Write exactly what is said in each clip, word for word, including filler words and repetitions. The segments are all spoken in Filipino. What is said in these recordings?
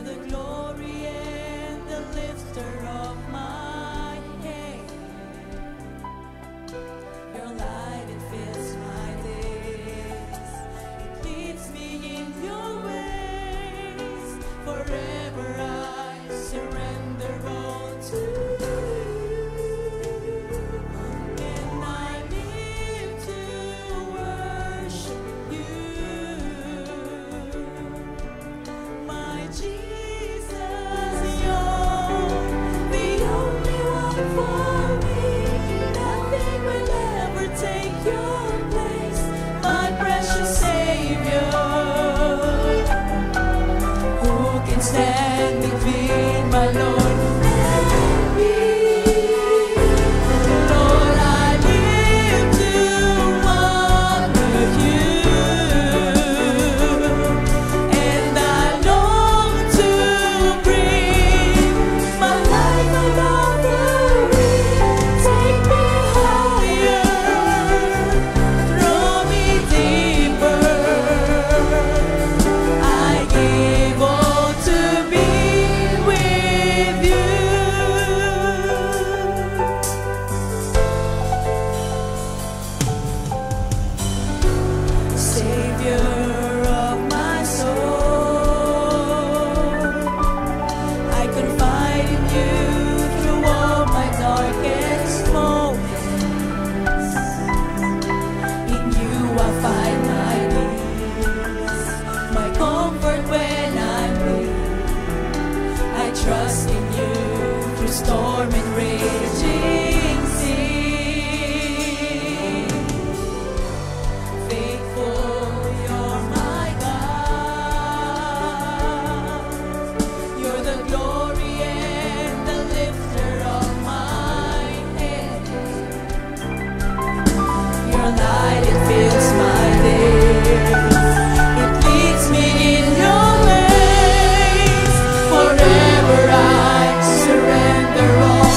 Forever I surrender all.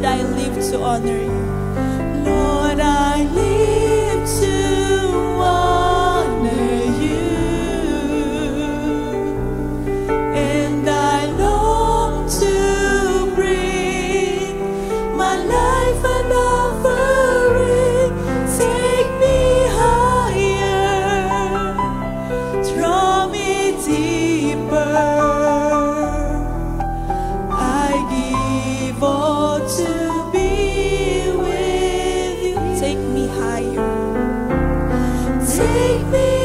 Lord, I live to honor you. Lord, I live to honor you. And I long to bring my life an offering. Take me higher, draw me deeper. I give all to be with you. Take me higher. Take me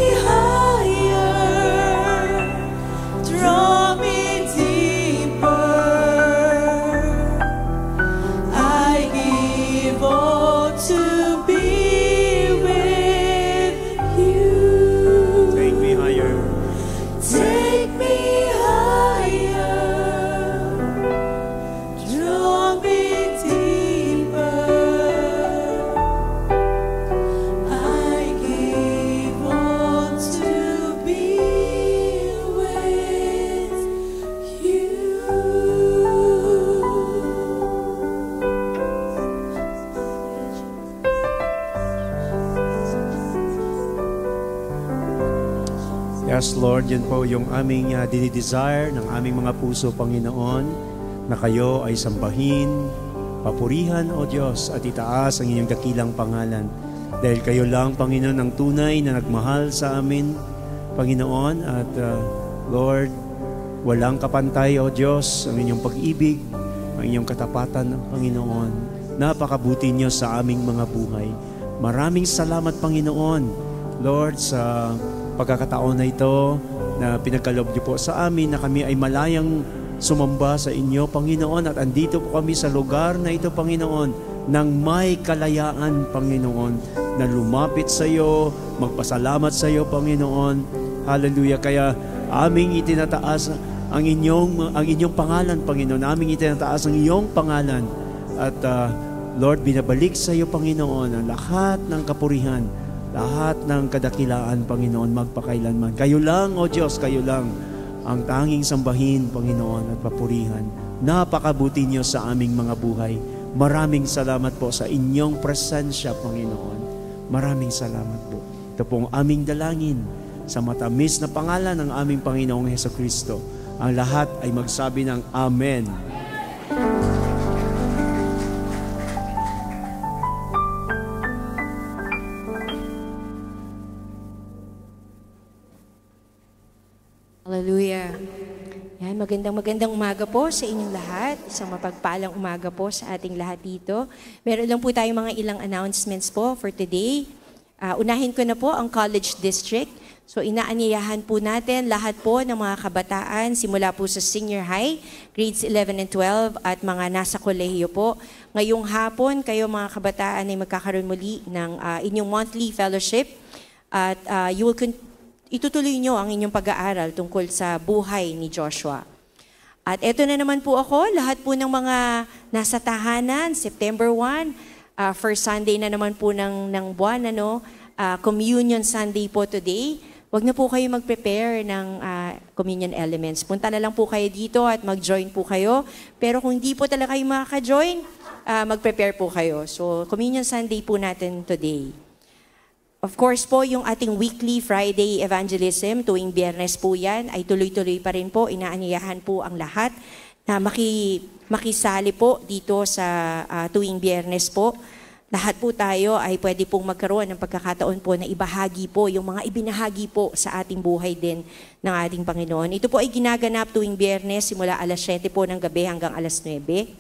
higher. Draw me deeper. I give all to be with you. Take me higher. Take me higher. Draw me deeper. I give all to be with you. Yes, Lord, yan po yung aming uh, dinidesire ng aming mga puso, Panginoon, na kayo ay sambahin, papurihan, O Diyos, at itaas ang inyong dakilang pangalan. Dahil kayo lang, Panginoon, ang tunay na nagmahal sa amin, Panginoon, at uh, Lord, walang kapantay, O Diyos, ang inyong pag-ibig, ang inyong katapatan, Panginoon. Napakabuti niyo sa aming mga buhay. Maraming salamat, Panginoon, Lord, sa pagkakataon na ito na pinagkaloob niyo po sa amin na kami ay malayang sumamba sa inyo, Panginoon, at andito po kami sa lugar na ito, Panginoon, nang may kalayaan, Panginoon, na lumapit sa iyo, magpasalamat sa iyo, Panginoon. Hallelujah. Kaya aming itinataas ang inyong ang inyong pangalan, Panginoon. Aming itinataas ang iyong pangalan. At uh, Lord, binabalik sa iyo, Panginoon, ang lahat ng kapurihan, lahat ng kadakilaan, Panginoon, magpakailanman. Kayo lang, O Diyos, kayo lang ang tanging sambahin, Panginoon, at papurihan. Napakabuti niyo sa aming mga buhay. Maraming salamat po sa inyong presensya, Panginoon. Maraming salamat po. Ito pong aming dalangin sa matamis na pangalan ng aming Panginoong Hesukristo. Ang lahat ay magsabi ng Amen. Hallelujah. Yan, magandang magandang umaga po sa inyong lahat. Isang mapagpalang umaga po sa ating lahat dito. Meron lang po tayong mga ilang announcements po for today. Uh, unahin ko na po ang College District. So inaanyayahan po natin lahat po ng mga kabataan simula po sa senior high, grades eleven and twelve at mga nasa kolehiyo po. Ngayong hapon, kayo mga kabataan ay magkakaroon muli ng uh, inyong monthly fellowship at uh, you will continue itutuloy nyo ang inyong pag-aaral tungkol sa buhay ni Joshua. At eto na naman po ako, lahat po ng mga nasa tahanan, September first, uh, first Sunday na naman po ng, ng buwan, ano, uh, Communion Sunday po today. Huwag na po kayo mag-prepare ng uh, communion elements. Punta na lang po kayo dito at mag-join po kayo. Pero kung hindi po talaga kayo makaka-join, uh, mag-prepare po kayo. So, Communion Sunday po natin today. Of course po, yung ating weekly Friday evangelism, tuwing Biyernes po yan, ay tuloy-tuloy pa rin po. Inaanyayahan po ang lahat na maki, makisali po dito sa uh, tuwing Biyernes po. Lahat po tayo ay pwede pong magkaroon ng pagkakataon po na ibahagi po yung mga ibinahagi po sa ating buhay din ng ating Panginoon. Ito po ay ginaganap tuwing Biyernes simula alas siyete po ng gabi hanggang alas nuwebe.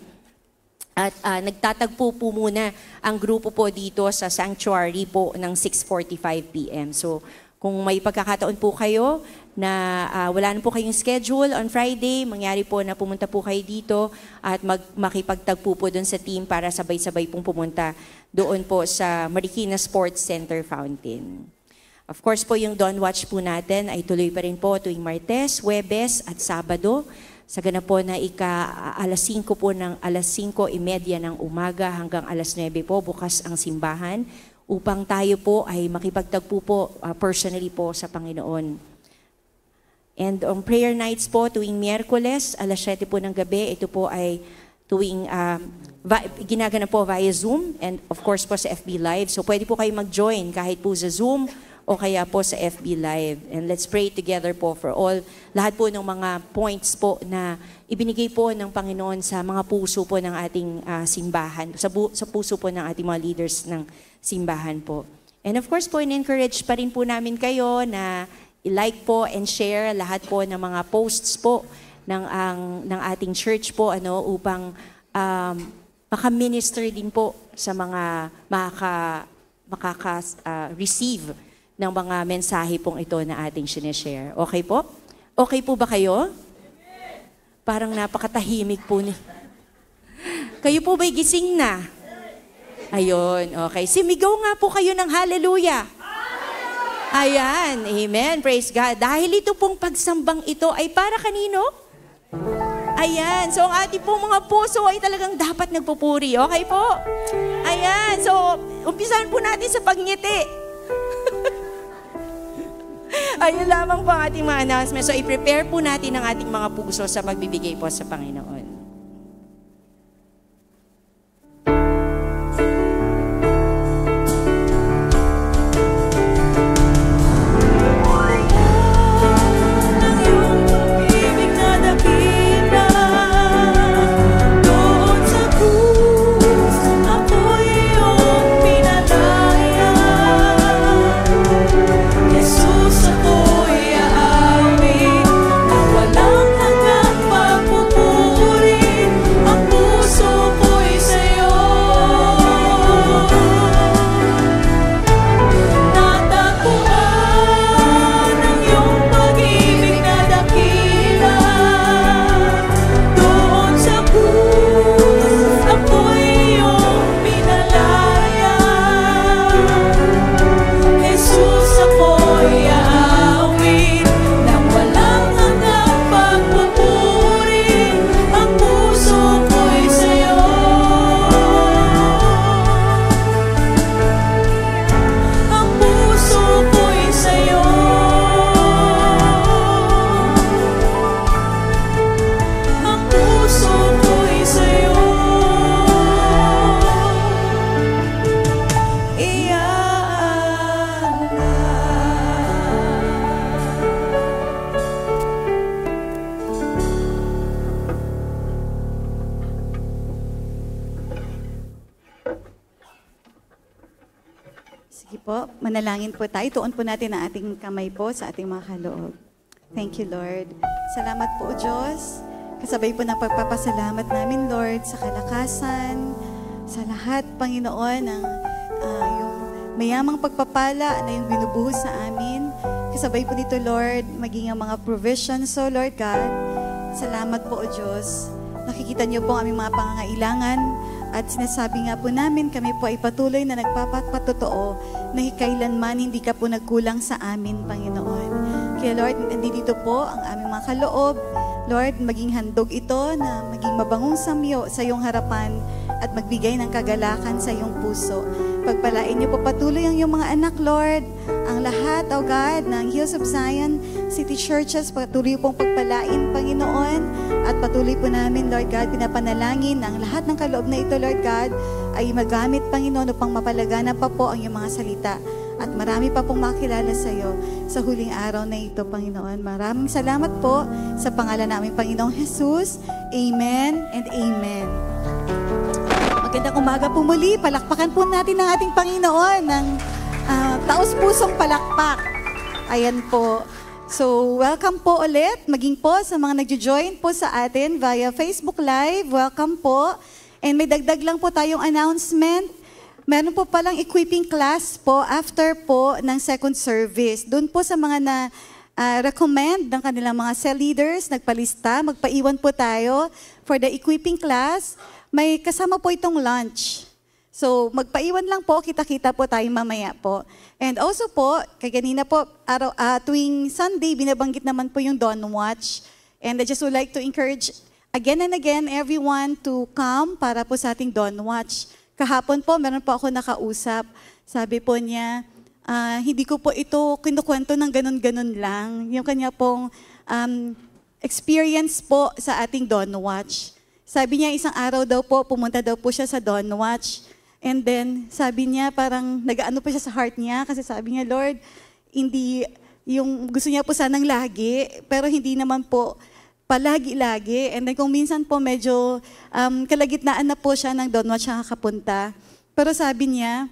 At uh, nagtatagpo po muna ang grupo po dito sa sanctuary po ng six forty-five p m So kung may pagkakataon po kayo na uh, wala na po kayong schedule on Friday, mangyari po na pumunta po kayo dito at mag makipagtagpo po doon sa team para sabay-sabay pong pumunta doon po sa Marikina Sports Center Fountain. Of course po yung Dawn Watch po natin ay tuloy pa rin po tuwing Martes, Huwebes at Sabado. Sa ganap po na ika alas singko po ng alas singko imedya ng umaga hanggang alas nuwebe po bukas ang simbahan upang tayo po ay makipagtagpo po uh, personally po sa Panginoon. And on prayer nights po tuwing Miyerkules, alas siyete po ng gabi, ito po ay tuwing um, va- ginagana po via Zoom and of course po sa F B Live. So pwede po kayo mag-join kahit po sa Zoom o kaya po sa F B Live. And let's pray together po for all, lahat po ng mga points po na ibinigay po ng Panginoon sa mga puso po ng ating uh, simbahan, sa, bu- sa puso po ng ating mga leaders ng simbahan po. And of course po, in-encourage pa rin po namin kayo na i-like po and share lahat po ng mga posts po ng, ang, ng ating church po ano, upang um, maka-minister din po sa mga makaka, makaka-receive uh, ng mga mensahe pong ito na ating sinishare. Okay po? Okay po ba kayo? Parang napakatahimik po ni. Kayo po ba'y gising na? Ayun, okay. Simigaw nga po kayo ng hallelujah. Ayan, amen, praise God. Dahil ito pong pagsambang ito ay para kanino? Ayan, so ang ating pong mga puso ay talagang dapat nagpupuri. Okay po? Ayan, so umpisahan po natin sa pagngiti. Ayun lamang po ang ating mga announcement. So i-prepare po natin ang ating mga puso sa pagbibigay po sa Panginoon. Manalangin po tayo. Tuon po natin ang ating kamay po sa ating mga kaloob. Thank you, Lord. Salamat po, Diyos. Kasabay po ng pagpapasalamat namin, Lord, sa kalakasan, sa lahat, Panginoon, ng uh, yung mayamang pagpapala na yung binubuhos sa amin. Kasabay po dito, Lord, maging ang mga provisions. So, Lord God, salamat po, O Diyos. Nakikita niyo po ang aming mga pangangailangan. At sinasabi nga po namin, kami po ay patuloy na nagpapatotoo na kailanman hindi ka po nagkulang sa amin, Panginoon. Kaya Lord, nandito po ang aming mga kaloob. Lord, maging handog ito na maging mabangong samyo sa iyong harapan at magbigay ng kagalakan sa iyong puso. Pagpalain niyo po patuloy ang iyong mga anak, Lord. Ang lahat, O God, ng Hills of Zion City Churches, patuloy pong pagpalain, Panginoon. At patuloy po namin, Lord God, pinapanalangin ang lahat ng kaloob na ito, Lord God, ay magamit, Panginoon, upang mapalagana pa po ang iyong mga salita. At marami pa pong makilala sa iyo sa huling araw na ito, Panginoon. Maraming salamat po sa pangalan namin, Panginoong Jesus. Amen and amen. Magandang umaga po muli. Palakpakan po natin ang ating Panginoon ng uh, taos-pusong palakpak. Ayan po. So, welcome po ulit. Maging po sa mga nagjo-join po sa atin via Facebook Live. Welcome po. And may dagdag lang po tayong announcement. Meron po palang equipping class po after po ng second service. Doon po sa mga na uh, recommend ng kanilang mga cell leaders, nagpalista, magpaiwan po tayo for the equipping class. May kasama po itong lunch. So, magpaiwan lang po, kita-kita po tayo mamaya po. And also po, kaganina po, araw, uh, tuwing Sunday, binabanggit naman po yung Dawn Watch. And I just would like to encourage again and again everyone to come para po sa ating Dawn Watch. Kahapon po, meron po ako nakausap. Sabi po niya, uh, hindi ko po ito kinukwento ng ganun-ganun lang. Yung kanya pong um, experience po sa ating Dawn Watch. Sabi niya, isang araw daw po, pumunta daw po siya sa Dawn Watch. And then, sabi niya, parang nag-ano pa siya sa heart niya kasi sabi niya, Lord, hindi, yung gusto niya po sanang lagi, pero hindi naman po palagi-lagi. And then kung minsan po medyo um, kalagitnaan na po siya ng Dawn Watch siya kakapunta. Pero sabi niya,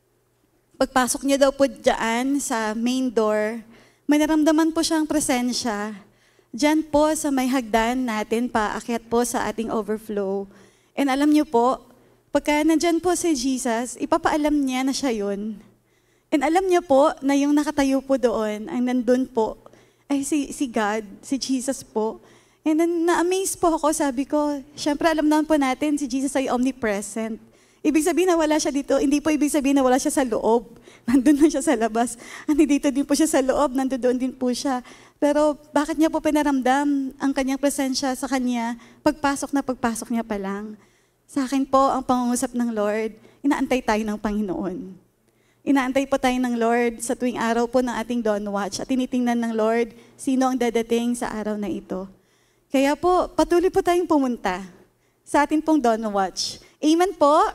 pagpasok niya daw po dyan sa main door, may naramdaman po siyang presensya. Diyan po sa may hagdan natin, paakyat po sa ating overflow. And alam niyo po, pagka nandyan po si Jesus, ipapaalam niya na siya yun. And alam niyo po na yung nakatayo po doon, ang nandun po, ay si, si God, si Jesus po. And then na-amaze po ako, sabi ko, syempre alam naman po natin, si Jesus ay omnipresent. Ibig sabihin na wala siya dito, hindi po ibig sabihin na wala siya sa loob. Nandun na siya sa labas. Hindi dito din po siya sa loob, nandun din po siya. Pero bakit niya po pinaramdam ang kanyang presensya sa kanya, pagpasok na pagpasok niya pa lang? Sa akin po, ang pangungusap ng Lord, inaantay tayo ng Panginoon. Inaantay po tayo ng Lord sa tuwing araw po ng ating Dawn Watch at tinitingnan ng Lord sino ang dadating sa araw na ito. Kaya po, patuloy po tayong pumunta sa ating pong Dawn Watch. Amen po?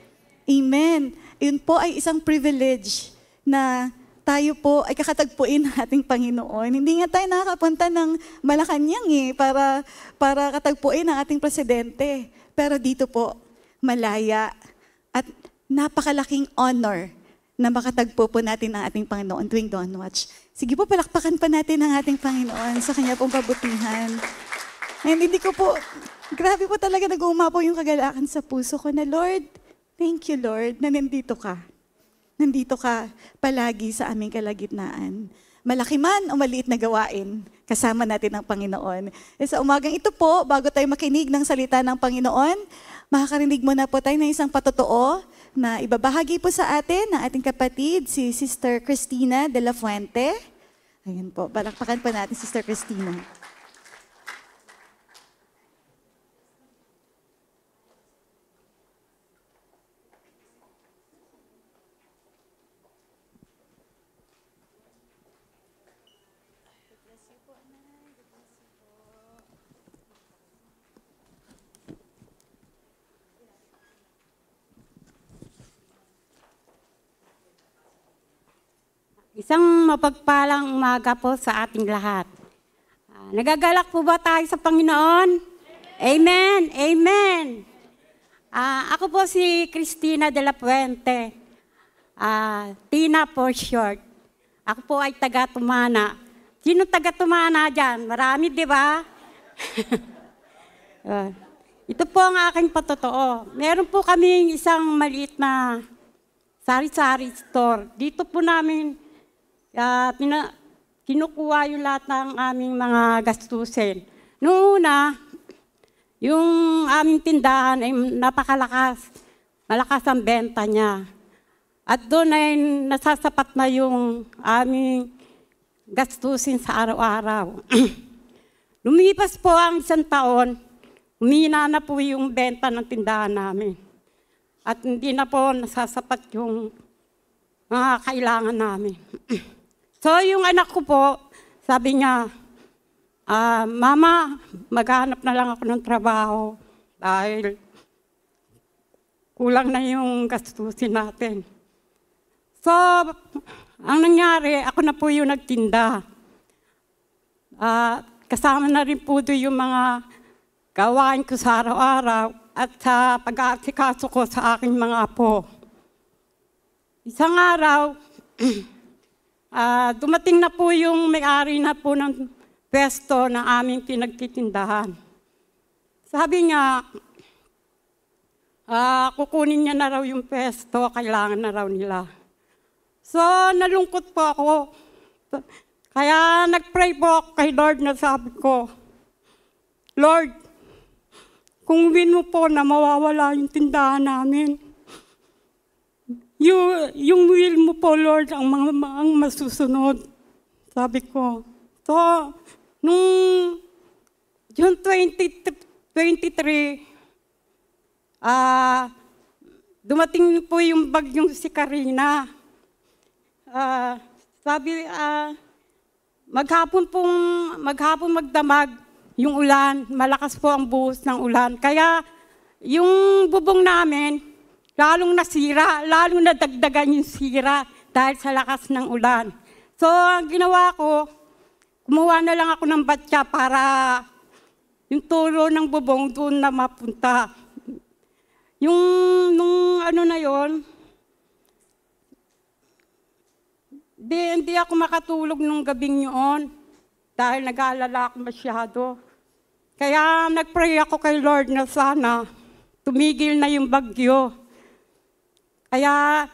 Amen. Yun po ay isang privilege na tayo po ay kakatagpuin ng ating Panginoon. Hindi nga tayo nakakapunta ng Malacanang eh, para, para katagpuin ng ating presidente. Pero dito po, malaya at napakalaking honor na makatagpo po natin ang ating Panginoon tuwing Dawn Watch. Sige po, palakpakan pa natin ang ating Panginoon sa kanya pong kabutihan. And hindi ko po, grabe po talaga nag-uuma po yung kagalakan sa puso ko na, Lord, thank you, Lord, na nandito ka. Nandito ka palagi sa aming kalagitnaan. Malaki man o maliit na gawain, kasama natin ang Panginoon. E sa umagang ito po, bago tayo makinig ng salita ng Panginoon, makakarinig muna po tayo ng isang patotoo na ibabahagi po sa atin ng ating kapatid, si Sister Cristina de la Fuente. Ayan po, palakpakan pa natin, Sister Cristina. Isang mapagpalang umaga po sa ating lahat. Uh, nagagalak po ba tayo sa Panginoon? Amen! Amen! Uh, ako po si Cristina de la Fuente. Uh, Tina for short. Ako po ay taga-Tumana. Sino taga-Tumana dyan? Marami, di ba? uh, ito po ang aking patotoo. Meron po kaming isang maliit na sari-sari store. Dito po namin Uh, pina, kinukuha yung lahat ng aming mga gastusin. Noong una, yung aming tindahan ay napakalakas. Malakas ang benta niya. At doon ay nasasapat na yung aming gastusin sa araw-araw. Lumipas po ang isang taon, humina na po yung benta ng tindahan namin. At hindi na po nasasapat yung mga kailangan namin. So, yung anak ko po, sabi niya, ah, Mama, maghanap na lang ako ng trabaho dahil kulang na yung gastusin natin. So, ang nangyari, ako na po yung nagtinda. Ah, kasama na rin po doon yung mga gawain ko sa araw-araw at sa pag-aasikaso ko sa aking mga apo. Isang araw, Uh, dumating na po yung may-ari na po ng pwesto na aming pinagtitindahan. Sabi niya, uh, kukunin niya na raw yung pwesto, kailangan na raw nila. So, nalungkot po ako. Kaya nag-pray po ako kay Lord na sabi ko, Lord, kung win mo po na mawawala yung tindahan namin, Yung, yung will mo po, Lord, ang, mga, ang masusunod, sabi ko. So, nung June twenty twenty-three, uh, dumating po yung bagyong si Karina. Uh, sabi, uh, maghapon pong, maghapon magdamag, yung ulan, malakas po ang buhos ng ulan. Kaya yung bubong namin, lalong nasira, lalong nadagdagan yung sira dahil sa lakas ng ulan. So, ang ginawa ko, kumuha na lang ako ng batya para yung tulo ng bubong doon na mapunta. Yung, nung ano na yon, di, hindi ako makatulog nung gabing yun dahil nag-aalala ako masyado. Kaya nag-pray ako kay Lord na sana tumigil na yung bagyo. Kaya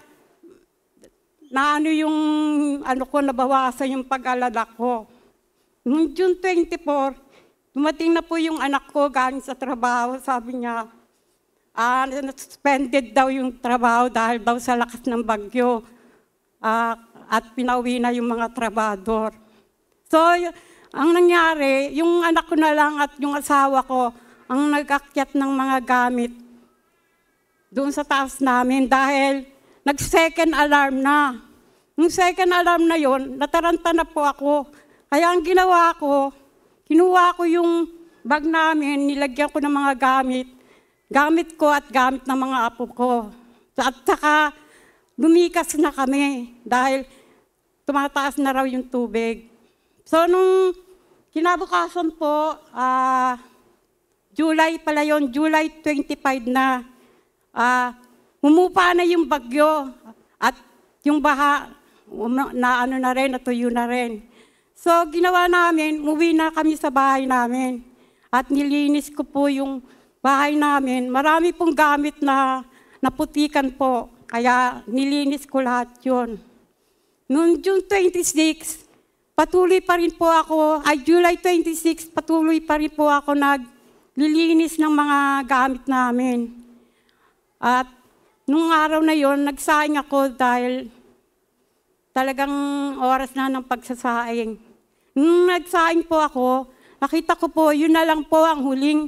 naano yung ano ko, nabawasan yung pag-alala ko. Noong June twenty-four, dumating na po yung anak ko galing sa trabaho. Sabi niya, ah, suspended daw yung trabaho dahil daw sa lakas ng bagyo. Ah, at pinauwi na yung mga trabador. So, y- ang nangyari, yung anak ko na lang at yung asawa ko, ang nag-akyat ng mga gamit doon sa taas namin dahil nag-second alarm na. Yung second alarm na yon, nataranta na po ako. Kaya ang ginawa ko, kinuha ko yung bag namin, nilagyan ko ng mga gamit, gamit ko at gamit ng mga apo ko. At saka, lumikas na kami dahil tumataas na raw yung tubig. So, nung kinabukasan po, uh, July pala yun, July twenty-five na, uh, humupa na yung bagyo at yung baha, na ano na rin, natuyo na rin. So, ginawa namin, umuwi na kami sa bahay namin. At nilinis ko po yung bahay namin. Marami pong gamit na naputikan po, kaya nilinis ko lahat yun. Noong June twenty-six, patuloy pa rin po ako, ay July twenty-six, patuloy pa rin po ako naglilinis ng mga gamit namin. At nung araw na yon, nagsaing ako dahil talagang oras na ng pagsasaing. Nung nagsaing po ako, nakita ko po, yun na lang po ang huling,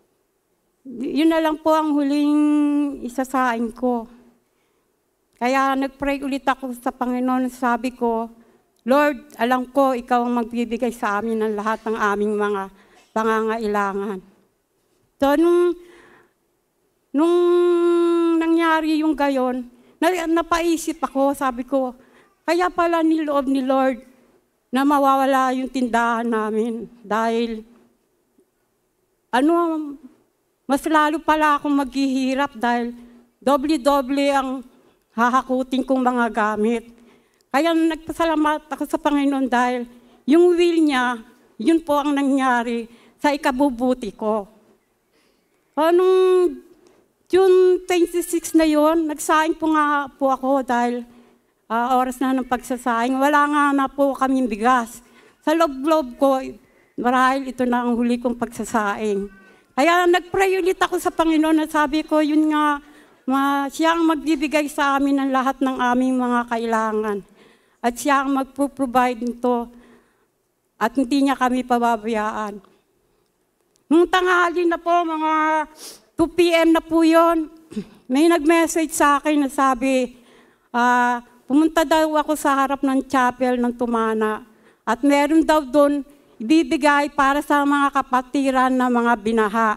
yun na lang po ang huling isasaing ko. Kaya nag-pray ulit ako sa Panginoon, sabi ko, Lord, alam ko, ikaw ang magbibigay sa amin ng lahat ng aming mga pangangailangan. So, nung, nung nangyari yung gayon, na, napaisip ako, sabi ko, kaya pala niloob ni Lord na mawawala yung tindahan namin dahil ano, mas lalo pala akong maghihirap dahil doble-doble ang hahakutin kong mga gamit. Kaya nagpasalamat ako sa Panginoon dahil yung will niya, yun po ang nangyari sa ikabubuti ko. Anong June twenty-six na yon, nagsaing po nga po ako dahil uh, oras na ng pagsasaing. Wala nga na po kaming bigas. Sa loob-loob ko, marahil ito na ang huli kong pagsasaing. Kaya nag-pray ulit ako sa Panginoon na sabi ko, yun nga, Ma, siya ang magbibigay sa amin ng lahat ng aming mga kailangan. At siya ang magpo-provide nito. At hindi niya kami pababayaan. Nung tanghali na po, mga two p.m. na po yun, may nag-message sa akin na sabi, uh, pumunta daw ako sa harap ng chapel ng Tumana. At meron daw doon ibibigay para sa mga kapatiran na mga binaha.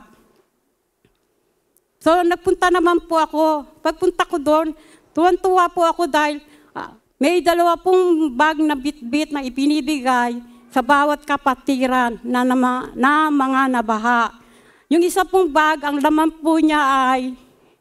So, nagpunta naman po ako. Pagpunta ko doon, tuwan-tuwa po ako dahil uh, may dalawa pong bag na bit-bit na ibinibigay sa bawat kapatiran na, na, na mga nabaha. Yung isa pong bag, ang laman po niya ay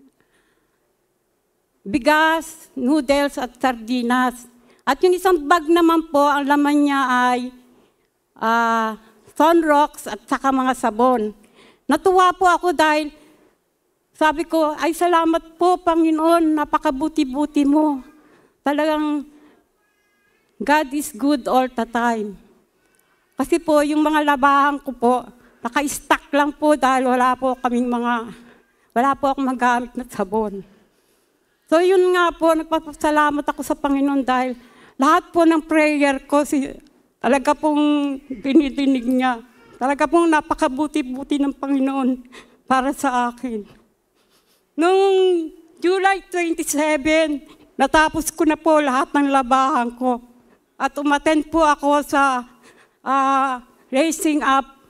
bigas, noodles at sardinas. At yung isang bag naman po, ang laman niya ay uh, sunrocks at saka mga sabon. Natuwa po ako dahil sabi ko, ay salamat po, Panginoon, napakabuti-buti mo. Talagang, God is good all the time. Kasi po, yung mga labahan ko po, naka-stack lang po dahil wala po kaming mga, wala po akong magamit na sabon. So yun nga po, nagpapasalamat ako sa Panginoon dahil lahat po ng prayer ko, si, talaga pong dinidinig niya. Talaga pong napakabuti-buti ng Panginoon para sa akin. Noong July twenty-seven, natapos ko na po lahat ng labahan ko. At umattend po ako sa uh, Raising Up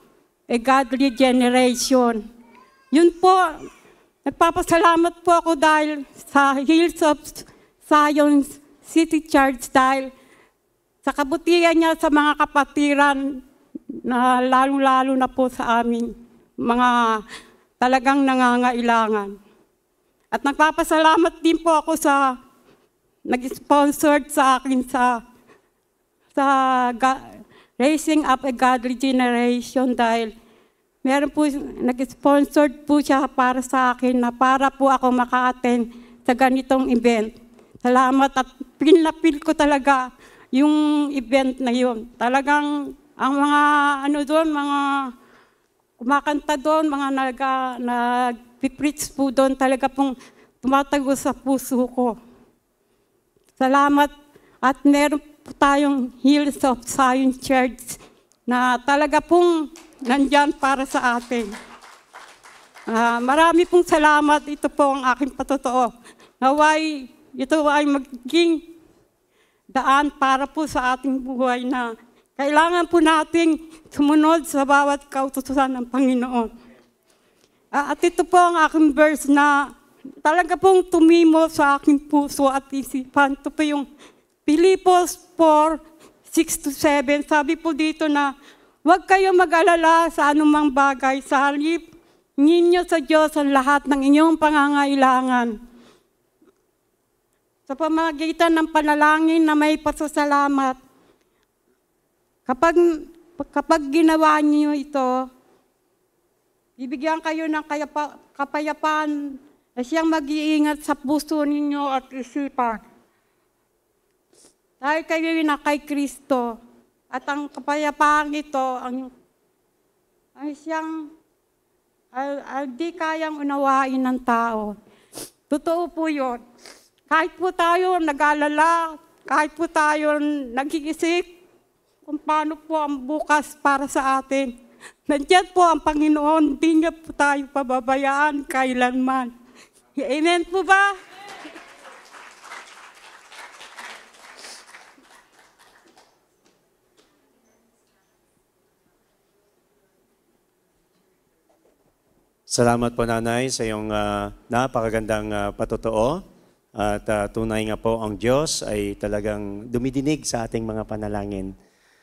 a Godly Generation. Yun po, nagpapasalamat po ako dahil sa Hills of Zion City Church dahil sa kabutihan niya sa mga kapatiran na lalo-lalo na po sa amin, mga talagang nangangailangan. At nagpapasalamat din po ako sa nag-sponsored sa akin sa sa Raising Up a Godly Generation dahil meron po, nag-sponsored po siya para sa akin na para po ako maka-attend sa ganitong event. Salamat at feel na feel ko talaga yung event na yun. Talagang ang mga ano doon, mga kumakanta doon, mga nag-preach po doon, talaga pong tumatago sa puso ko. Salamat at meron po tayong Hills of Zion Church na talaga pong nandyan para sa atin. Uh, marami pong salamat. Ito po ang aking patotoo. Naway, ito ay magiging daan para po sa ating buhay na kailangan po nating sumunod sa bawat kautusan ng Panginoon. Uh, at ito po ang aking verse na talaga pong tumimo sa aking puso at isipan. Ito po yung Pilipos four, six to seven. Sabi po dito na, huwag kayo mag-alala sa anumang bagay. Sa halip, ninyo sa Diyos ang lahat ng inyong pangangailangan. Sa pamamagitan ng panalangin na may pasasalamat, kapag, kapag ginawa niyo ito, bibigyan kayo ng kayapa, kapayapaan na siyang mag-iingat sa puso ninyo at isipan. Dahil kayo na kay Kristo, at ang kapayapaan ito, ang, ang siyang, ay, ay, di kayang unawain ng tao. Totoo po yun. Kahit po tayo nag-alala, kahit po tayo nag-iisip kung paano po ang bukas para sa atin, nandiyan po ang Panginoon, hindi niya po tayo pababayaan kailanman. Amen po ba? Salamat po, Nanay, sa iyong uh, napakagandang uh, patotoo. At uh, tunay nga po ang Diyos ay talagang dumidinig sa ating mga panalangin.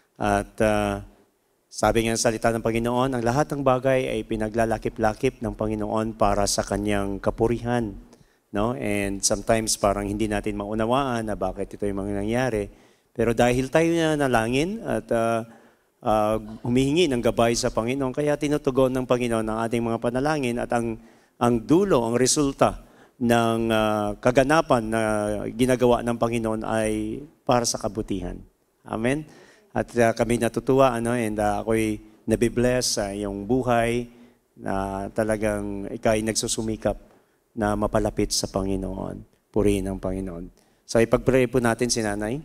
At uh, sabi nga sa salita ng Panginoon, ang lahat ng bagay ay pinaglalakip-lakip ng Panginoon para sa Kanyang kapurihan. No? And sometimes parang hindi natin maunawaan na bakit ito yung mga nangyari. Pero dahil tayo na nalangin at uh, Uh, humihingi ng gabay sa Panginoon, kaya tinutugon ng Panginoon ang ating mga panalangin at ang, ang dulo, ang resulta ng uh, kaganapan na ginagawa ng Panginoon ay para sa kabutihan. Amen? At uh, kami natutuwa ano, and uh, ako'y nabibless sa uh, iyong buhay na talagang ika'y nagsusumikap na mapalapit sa Panginoon. Purihin ang Panginoon. So ipag-pray po natin si Nanay.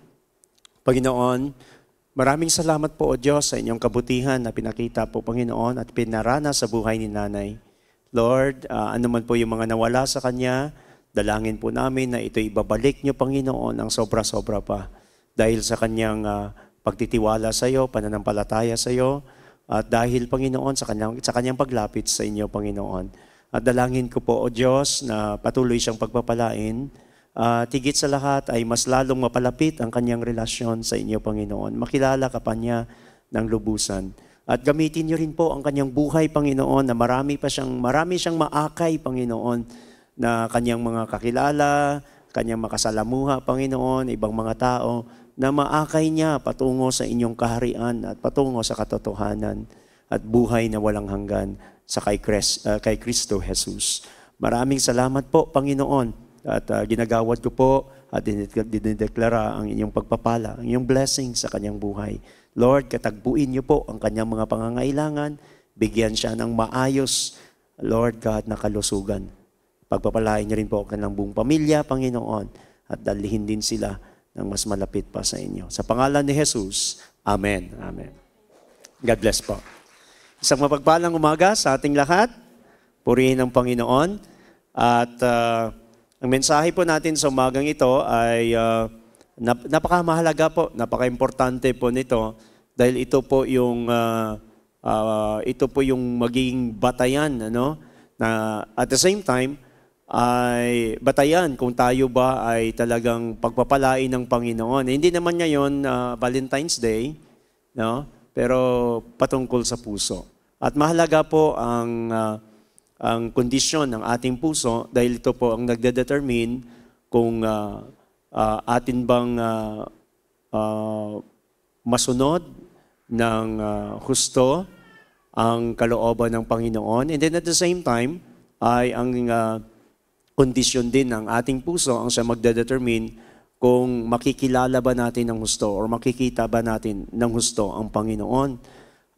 Panginoon, maraming salamat po, O Diyos, sa inyong kabutihan na pinakita po, Panginoon, at pinarana sa buhay ni Nanay. Lord, uh, ano man po yung mga nawala sa Kanya, dalangin po namin na ito ibabalik niyo, Panginoon, ang sobra-sobra pa. Dahil sa Kanyang uh, pagtitiwala sa iyo, pananampalataya sa iyo, at dahil, Panginoon, sa Kanyang, sa Kanyang paglapit sa inyo, Panginoon. At dalangin ko po, O Diyos, na patuloy siyang pagpapalain. Uh, tigit sa lahat ay mas lalong mapalapit ang kanyang relasyon sa inyo, Panginoon. Makilala ka pa niya ng lubusan. At gamitin niyo rin po ang kanyang buhay, Panginoon, na marami pa siyang, marami siyang maakay, Panginoon, na kanyang mga kakilala, kanyang makasalamuha, Panginoon, ibang mga tao, na maakay niya patungo sa inyong kaharian at patungo sa katotohanan at buhay na walang hanggan sa kay, Christ, uh, kay Kristo Jesus. Maraming salamat po, Panginoon. At uh, ginagawad ko po at dinideklara ang inyong pagpapala, ang inyong blessing sa kanyang buhay. Lord, katagpuin niyo po ang kanyang mga pangangailangan, bigyan siya ng maayos, Lord God, na kalusugan. Pagpapalain niyo rin po ang kanyang buong pamilya, Panginoon, at dalihin din sila ng mas malapit pa sa inyo. Sa pangalan ni Jesus, Amen. Amen. God bless po. Isang mapagpalang umaga sa ating lahat. Purihin ang Panginoon. At uh, ang mensahe po natin sa umagang ito ay uh, nap- napakamahalaga po, napaka-importante po nito dahil ito po yung uh, uh, ito po yung magiging batayan, ano, na at the same time, ay batayan kung tayo ba ay talagang pagpapalain ng Panginoon. Hindi naman ngayon uh, Valentine's Day, no? Pero patungkol sa puso. At mahalaga po ang uh, ang kondisyon ng ating puso dahil ito po ang nagde-determine kung uh, uh, atin bang uh, uh, masunod ng uh, husto ang kalooban ng Panginoon. And then at the same time, ay ang uh, kondisyon din ng ating puso ang siya magde-determine kung makikilala ba natin ng husto or makikita ba natin ng husto ang Panginoon.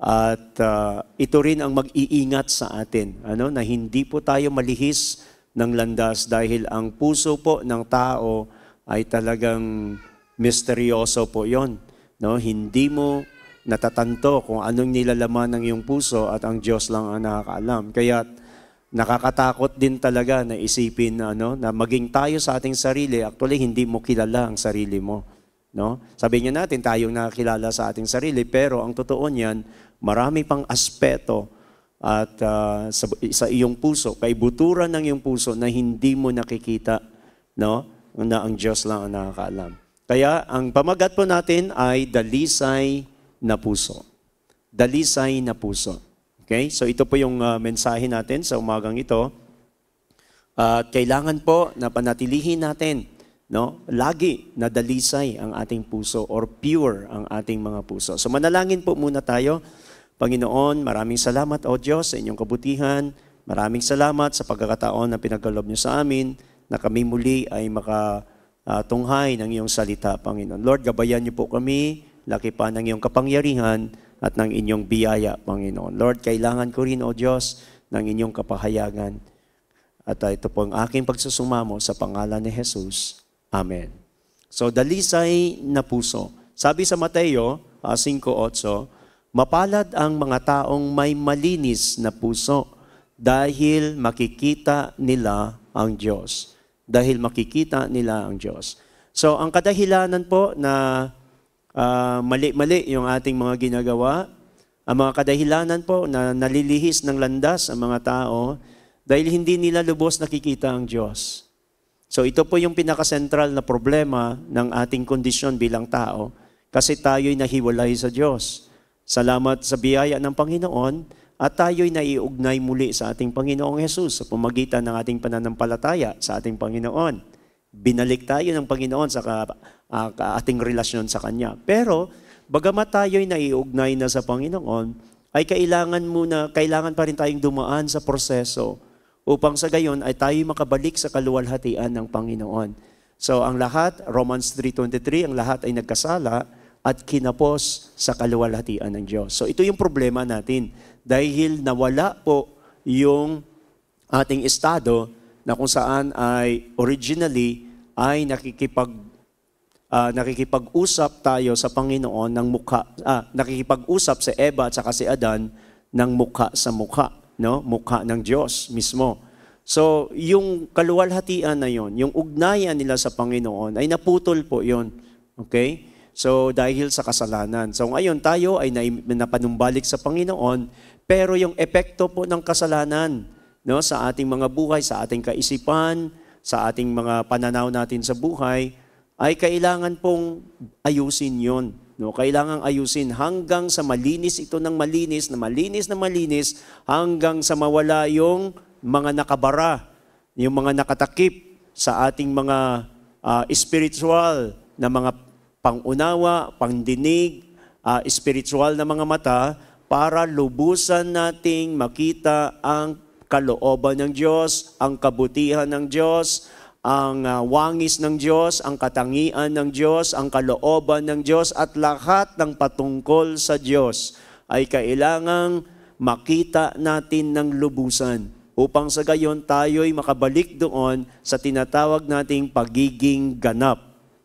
At uh, ito rin ang mag-iingat sa atin, ano, na hindi po tayo malihis ng landas dahil ang puso po ng tao ay talagang misteryoso po yon. No? Hindi mo natatanto kung anong nilalaman ng iyong puso at ang Diyos lang ang nakakaalam. Kaya nakakatakot din talaga na isipin na, ano, na maging tayo sa ating sarili, actually hindi mo kilala ang sarili mo. No? Sabi niya natin, tayong nakakilala sa ating sarili, pero ang totoo niyan, marami pang aspeto at uh, sa, sa iyong puso, kaibuturan ng iyong puso na hindi mo nakikita, no? Na ang Diyos lang ang nakakaalam. Kaya ang pamagat po natin ay dalisay na puso. Dalisay na puso. Okay? So ito po yung uh, mensahe natin sa umagang ito. At uh, kailangan po na panatilihin natin, no? Lagi na dalisay ang ating puso or pure ang ating mga puso. So manalangin po muna tayo. Panginoon, maraming salamat o Diyos sa inyong kabutihan. Maraming salamat sa pagkakataon na pinagkaloob niyo sa amin na kami muli ay makatunghay ng iyong salita, Panginoon. Lord, gabayan niyo po kami, laki pa ng iyong kapangyarihan at ng inyong biyaya, Panginoon. Lord, kailangan ko rin o Diyos ng inyong kapahayagan. At uh, ito po ang aking pagsusumamo sa pangalan ni Jesus. Amen. So, dalisay na puso. Sabi sa Mateo uh, five eight, mapalad ang mga taong may malinis na puso dahil makikita nila ang Diyos. Dahil makikita nila ang Diyos. So, ang kadahilanan po na uh, mali-mali yung ating mga ginagawa, ang mga kadahilanan po na nalilihis ng landas ang mga tao dahil hindi nila lubos nakikita ang Diyos. So, ito po yung pinaka-central na problema ng ating kondisyon bilang tao kasi tayo'y nahiwalay sa Diyos. Salamat sa biyaya ng Panginoon at tayo'y naiugnay muli sa ating Panginoong Jesus sa pamagitan ng ating pananampalataya sa ating Panginoon. Binalik tayo ng Panginoon sa ka, uh, ating relasyon sa Kanya. Pero, bagamat tayo'y naiugnay na sa Panginoon, ay kailangan muna, kailangan pa rin tayong dumaan sa proseso upang sa gayon ay tayo'y makabalik sa kaluwalhatian ng Panginoon. So, ang lahat, Romans three twenty-three, ang lahat ay nagkasala at kinapos sa kaluwalhatian ng Diyos. So ito yung problema natin. Dahil nawala po yung ating estado na kung saan ay originally ay nakikipag, uh, nakikipag-usap tayo sa Panginoon ng mukha, ah, nakikipag-usap si Eva at saka si Adan ng mukha sa mukha, no? Mukha ng Diyos mismo. So yung kaluwalhatian na yon, yung ugnayan nila sa Panginoon ay naputol po yon. Okay? So, dahil sa kasalanan. So, ngayon tayo ay napanumbalik sa Panginoon, pero yung epekto po ng kasalanan, no, sa ating mga buhay, sa ating kaisipan, sa ating mga pananaw natin sa buhay, ay kailangan pong ayusin yon. No? Kailangan ayusin hanggang sa malinis ito ng malinis, na malinis na malinis, hanggang sa mawala yung mga nakabara, yung mga nakatakip sa ating mga uh, spiritual na mga pangunawa, pangdinig, uh, spiritual na mga mata para lubusan nating makita ang kalooban ng Diyos, ang kabutihan ng Diyos, ang uh, wangis ng Diyos, ang katangian ng Diyos, ang kalooban ng Diyos at lahat ng patungkol sa Diyos ay kailangang makita natin ng lubusan upang sa gayon tayo'y makabalik doon sa tinatawag nating pagiging ganap.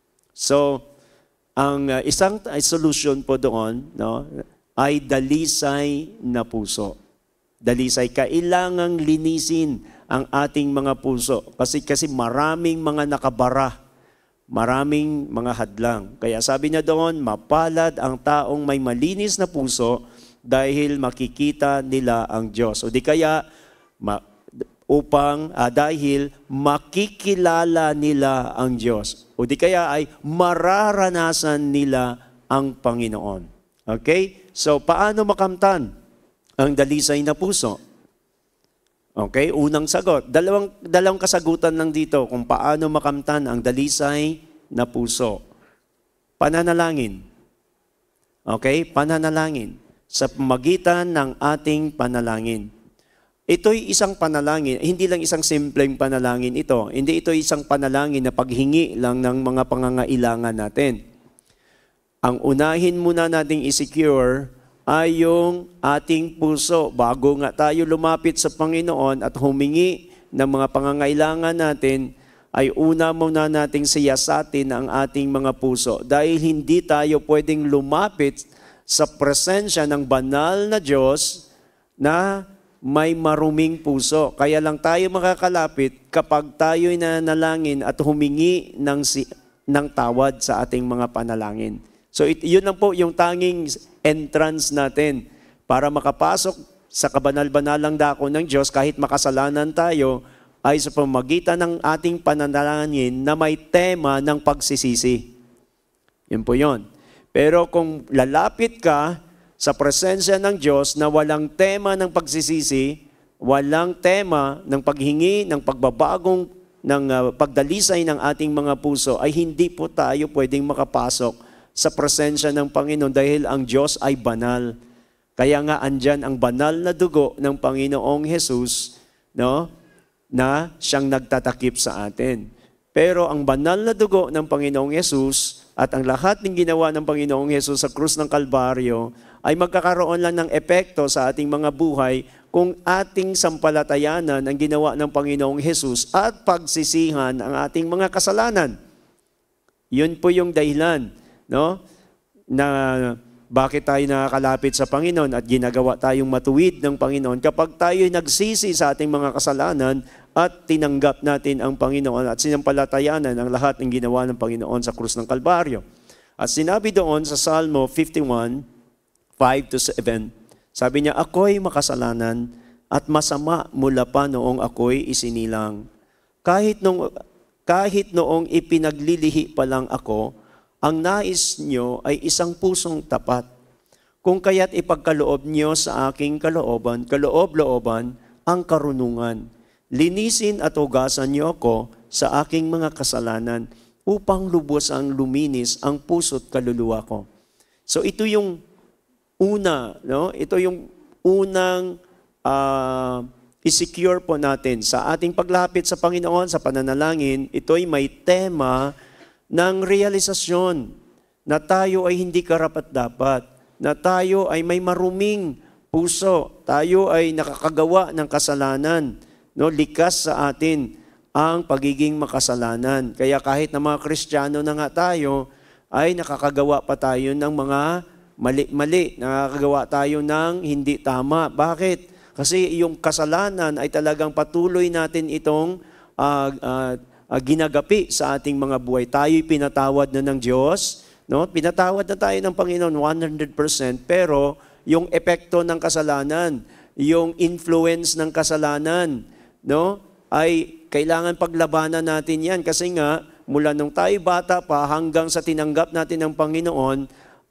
So, ang uh, isang uh, solution po doon, no, ay dalisay na puso. Dalisay, kailangang linisin ang ating mga puso. Kasi, kasi maraming mga nakabara, maraming mga hadlang. Kaya sabi niya doon, mapalad ang taong may malinis na puso dahil makikita nila ang Diyos. O di kaya, ma- upang ah, dahil makikilala nila ang Diyos. O di kaya ay mararanasan nila ang Panginoon. Okay? So, paano makamtan ang dalisay na puso? Okay? Unang sagot. Dalawang, dalawang kasagutan lang dito kung paano makamtan ang dalisay na puso. Pananalangin. Okay? Pananalangin. Sa pamagitan ng ating panalangin. Ito'y isang panalangin, hindi lang isang simpleng panalangin ito. Hindi ito isang panalangin na paghingi lang ng mga pangangailangan natin. Ang unahin muna nating i-secure ay yung ating puso. Bago nga tayo lumapit sa Panginoon at humingi ng mga pangangailangan natin, ay una muna nating siyasatin ang ating mga puso. Dahil hindi tayo pwedeng lumapit sa presensya ng banal na Diyos na may maruming puso. Kaya lang tayo makakalapit kapag tayo'y nanalangin at humingi ng, si, ng tawad sa ating mga panalangin. So it, yun lang po yung tanging entrance natin para makapasok sa kabanal-banalang dako ng Diyos kahit makasalanan tayo ay sa pamamagitan ng ating panalangin na may tema ng pagsisisi. Yun po yun. Pero kung lalapit ka sa presensya ng Diyos na walang tema ng pagsisisi, walang tema ng paghingi, ng pagbabagong, ng uh, pagdalisay ng ating mga puso, ay hindi po tayo pwedeng makapasok sa presensya ng Panginoon dahil ang Diyos ay banal. Kaya nga andyan ang banal na dugo ng Panginoong Jesus, no, na siyang nagtatakip sa atin. Pero ang banal na dugo ng Panginoong Jesus at ang lahat ng ginawa ng Panginoong Jesus sa krus ng Kalbaryo ay magkakaroon lang ng epekto sa ating mga buhay kung ating sampalatayanan ang ginawa ng Panginoong Jesus at pagsisihan ang ating mga kasalanan. Yun po yung dahilan, no, na bakit tayo nakakalapit sa Panginoon at ginagawa tayong matuwid ng Panginoon kapag tayo'y nagsisi sa ating mga kasalanan at tinanggap natin ang Panginoon at sinampalatayanan ang lahat ng ginawa ng Panginoon sa krus ng Kalbaryo. At sinabi doon sa Salmo fifty-one, five to seven, sabi niya, ako'y makasalanan at masama mula pa noong ako'y isinilang. Kahit, nung, kahit noong ipinaglilihi pa lang ako, ang nais niyo ay isang pusong tapat. Kung kaya't ipagkaloob niyo sa aking kalooban, kaloob-looban, ang karunungan. Linisin at hugasan niyo ako sa aking mga kasalanan upang lubos ang luminis ang puso't kaluluwa ko. So ito yung una, no? Ito yung unang uh, i-secure po natin sa ating paglapit sa Panginoon, sa pananalangin. Ito'y may tema ng realisasyon na tayo ay hindi karapat-dapat, na tayo ay may maruming puso, tayo ay nakakagawa ng kasalanan, no, likas sa atin ang pagiging makasalanan. Kaya kahit na mga Kristiyano na nga tayo, ay nakakagawa pa tayo ng mga mali-mali, nakakagawa tayo ng hindi tama. Bakit? Kasi yung kasalanan ay talagang patuloy natin itong uh, uh, uh, ginagapi sa ating mga buhay. Tayo'y pinatawad na ng Diyos, no? Pinatawad na tayo ng Panginoon one hundred percent, pero yung epekto ng kasalanan, yung influence ng kasalanan, no, ay kailangan paglabanan natin yan. Kasi nga, mula nung tayo bata pa hanggang sa tinanggap natin ng Panginoon,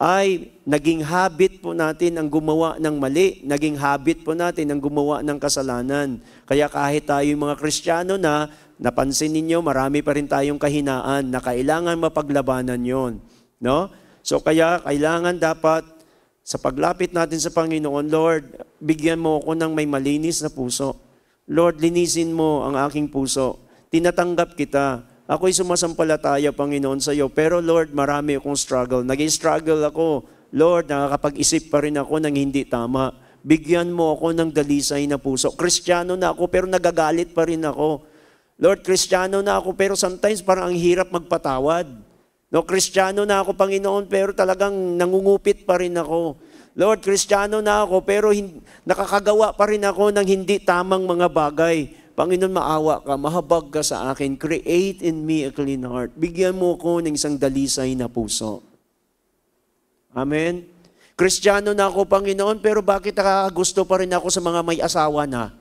ay naging habit po natin ang gumawa ng mali. Naging habit po natin ang gumawa ng kasalanan. Kaya kahit tayo mga Kristiyano na, napansin ninyo, marami pa rin tayong kahinaan na kailangan mapaglabanan yon, no? So kaya kailangan dapat sa paglapit natin sa Panginoon, Lord, bigyan mo ako ng may malinis na puso. Lord, linisin mo ang aking puso. Tinatanggap kita. Ako'y sumasampalataya, Panginoon, sa iyo. Pero Lord, marami akong struggle. Nag-struggle ako. Lord, nakakapag-isip pa rin ako ng hindi tama. Bigyan mo ako ng dalisay na puso. Kristiyano na ako, pero nagagalit pa rin ako. Lord, Kristiyano na ako, pero sometimes parang ang hirap magpatawad. No, Kristiyano na ako, Panginoon, pero talagang nangungupit pa rin ako. Lord, Kristiyano na ako, pero hin- nakakagawa pa rin ako ng hindi tamang mga bagay. Panginoon, maawa ka, mahabag ka sa akin. Create in me a clean heart. Bigyan mo ko ng isang dalisay na puso. Amen? Kristiyano na ako, Panginoon, pero bakit nakakagusto pa rin ako sa mga may asawa na?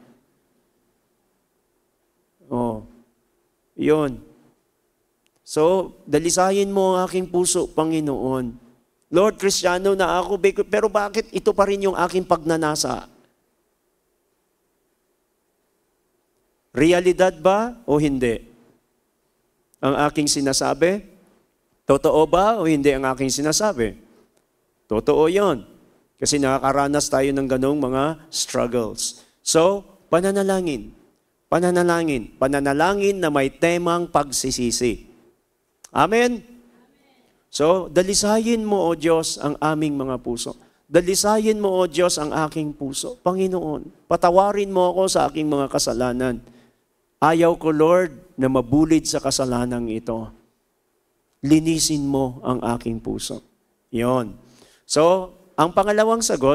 Oh, yun. So, dalisayin mo ang aking puso, Panginoon. Lord, Kristiyano na ako, pero bakit ito pa rin yung aking pagnanasa? Realidad ba o hindi? Ang aking sinasabi? Totoo ba o hindi ang aking sinasabi? Totoo yon. Kasi nakakaranas tayo ng ganong mga struggles. So, pananalangin. Pananalangin. Pananalangin na may temang pagsisisi. Amen? So, dalisayin mo, O Diyos, ang aming mga puso. Dalisayin mo, O Diyos, ang aking puso. Panginoon, patawarin mo ako sa aking mga kasalanan. Ayaw ko, Lord, na mabulid sa kasalanang ito. Linisin mo ang aking puso. Yon. So, ang pangalawang sagot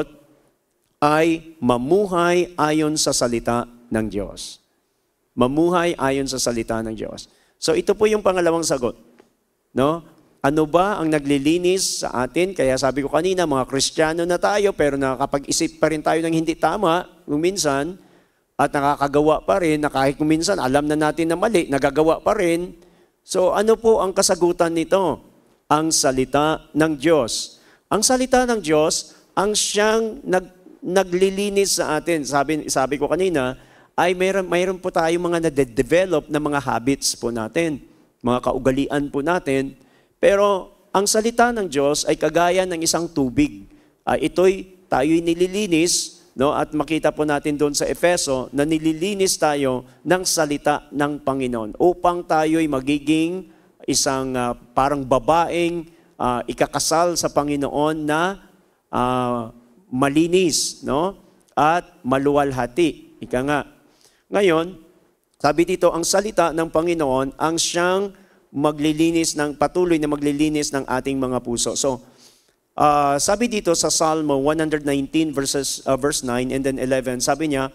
ay mamuhay ayon sa salita ng Diyos. Mamuhay ayon sa salita ng Diyos. So, ito po yung pangalawang sagot. No? Ano ba ang naglilinis sa atin? Kaya sabi ko kanina, mga Kristiyano na tayo, pero nakakapag-isip pa rin tayo ng hindi tama, kung minsan, at nakakagawa pa rin, na kahit kung minsan, alam na natin na mali, nagagawa pa rin. So, ano po ang kasagutan nito? Ang salita ng Diyos. Ang salita ng Diyos, ang siyang nag, naglilinis sa atin. Sabi, sabi ko kanina, ay mayroon, mayroon po tayong mga nade-develop na mga habits po natin, mga kaugalian po natin. Pero ang salita ng Diyos ay kagaya ng isang tubig. Uh, ito'y tayo'y nililinis, no? At makita po natin doon sa Efeso na nililinis tayo ng salita ng Panginoon upang tayo'y magiging isang uh, parang babaeng Uh, ikakasal sa Panginoon na uh, malinis, no? At maluwalhati. Ika nga. Ngayon, sabi dito, ang salita ng Panginoon ang siyang maglilinis ng, patuloy na maglilinis ng ating mga puso. So, uh, sabi dito sa Psalm one nineteen verses, uh, verse nine and then eleven, sabi niya,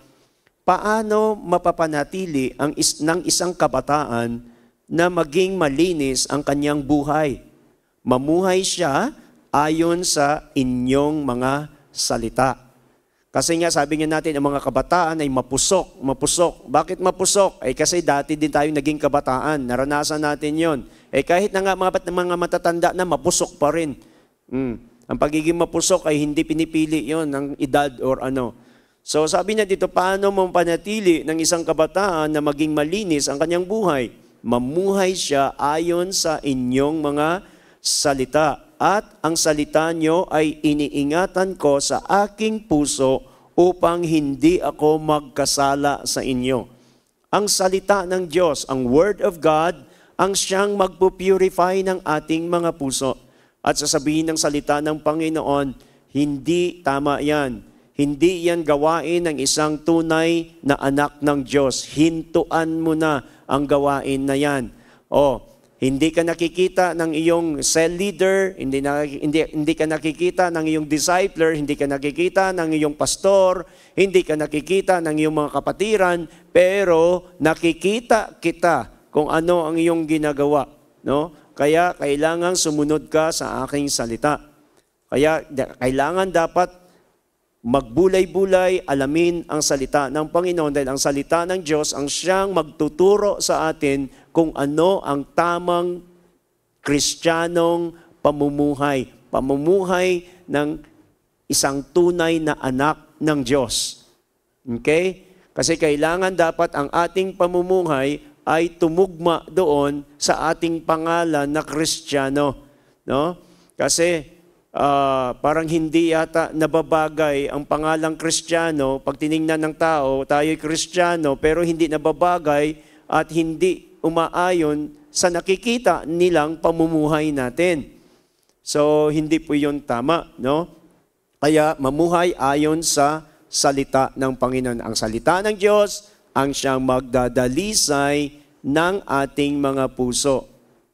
paano mapapanatili ang is, ng isang kabataan na maging malinis ang kanyang buhay? Mamuhay siya ayon sa inyong mga salita. Kasi nga sabi nga natin, ang mga kabataan ay mapusok, mapusok. Bakit mapusok? Eh kasi dati din tayo naging kabataan, naranasan natin yon. Eh kahit na nga mga, mga matatanda na, mapusok pa rin. Mm. Ang pagiging mapusok ay hindi pinipili yon ng edad or ano. So sabi niya dito, paano mo panatili ng isang kabataan na maging malinis ang kanyang buhay? Mamuhay siya ayon sa inyong mga salita. At ang salita nyo ay iniingatan ko sa aking puso upang hindi ako magkasala sa inyo. Ang salita ng Diyos, ang Word of God, ang siyang magpupurify ng ating mga puso. At sasabihin ng salita ng Panginoon, hindi tama yan. Hindi yan gawain ng isang tunay na anak ng Diyos. Hintuan mo na ang gawain na yan. O, hindi ka nakikita ng iyong cell leader, hindi, na, hindi, hindi ka nakikita ng iyong discipler, hindi ka nakikita ng iyong pastor, hindi ka nakikita ng iyong mga kapatiran, pero nakikita kita kung ano ang iyong ginagawa. No? Kaya kailangan sumunod ka sa aking salita. Kaya kailangan dapat magbulay-bulay, alamin ang salita ng Panginoon dahil ang salita ng Diyos ang siyang magtuturo sa atin kung ano ang tamang Kristiyanong pamumuhay. Pamumuhay ng isang tunay na anak ng Diyos. Okay? Kasi kailangan dapat ang ating pamumuhay ay tumugma doon sa ating pangalan na Kristiyano. No? Kasi Uh, parang hindi yata nababagay ang pangalang Kristiyano. Pag tiningnan ng tao, tayo'y Kristiyano, pero hindi nababagay at hindi umaayon sa nakikita nilang pamumuhay natin. So, hindi po yun tama, no? Kaya, mamuhay ayon sa salita ng Panginoon. Ang salita ng Diyos, ang siyang magdadalisay ng ating mga puso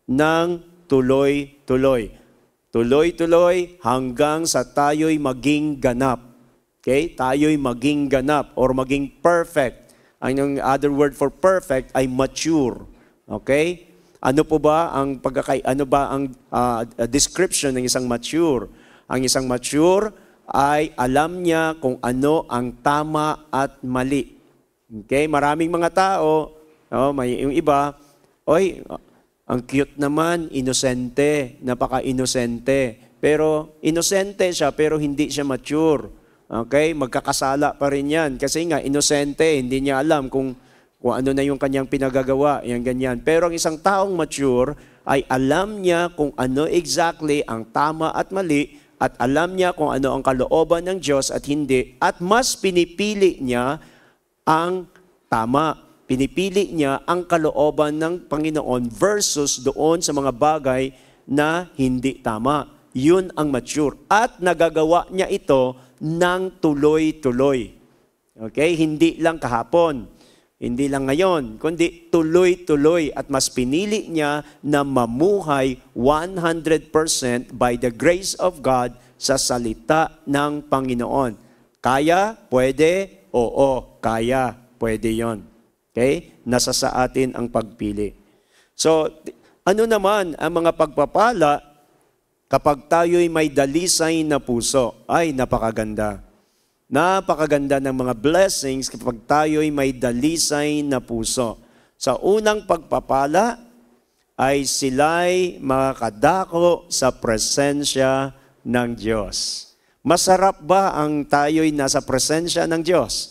ng tuloy-tuloy. Tuloy-tuloy hanggang sa tayo'y maging ganap. Okay? Tayo'y maging ganap or maging perfect. Ang other word for perfect ay mature. Okay? Ano po ba ang pagkakay ano ba ang uh, description ng isang mature? Ang isang mature ay alam niya kung ano ang tama at mali. Okay? Maraming mga tao, oh, may yung iba, oy, ang cute naman, inosente, napaka-inosente. Pero inosente siya pero hindi siya mature. Okay? Magkakasala pa rin yan. Kasi nga, inosente, hindi niya alam kung, kung ano na yung kanyang pinagagawa. Yan, ganyan. Pero ang isang taong mature ay alam niya kung ano exactly ang tama at mali at alam niya kung ano ang kalooban ng Diyos at hindi. At mas pinipili niya ang tama. Pinipili niya ang kalooban ng Panginoon versus doon sa mga bagay na hindi tama. Yun ang mature. At nagagawa niya ito ng tuloy-tuloy. Okay? Hindi lang kahapon. Hindi lang ngayon. Kundi tuloy-tuloy. At mas pinili niya na mamuhay one hundred percent by the grace of God sa salita ng Panginoon. Kaya? Pwede? Oo. Kaya? Pwede yon. Okay? Nasa sa atin ang pagpili. So, ano naman ang mga pagpapala kapag tayo'y may dalisay na puso? Ay, napakaganda. Napakaganda ng mga blessings kapag tayo'y may dalisay na puso. Sa unang pagpapala, ay sila'y makakadako sa presensya ng Diyos. Masarap ba ang tayo'y nasa presensya ng Diyos?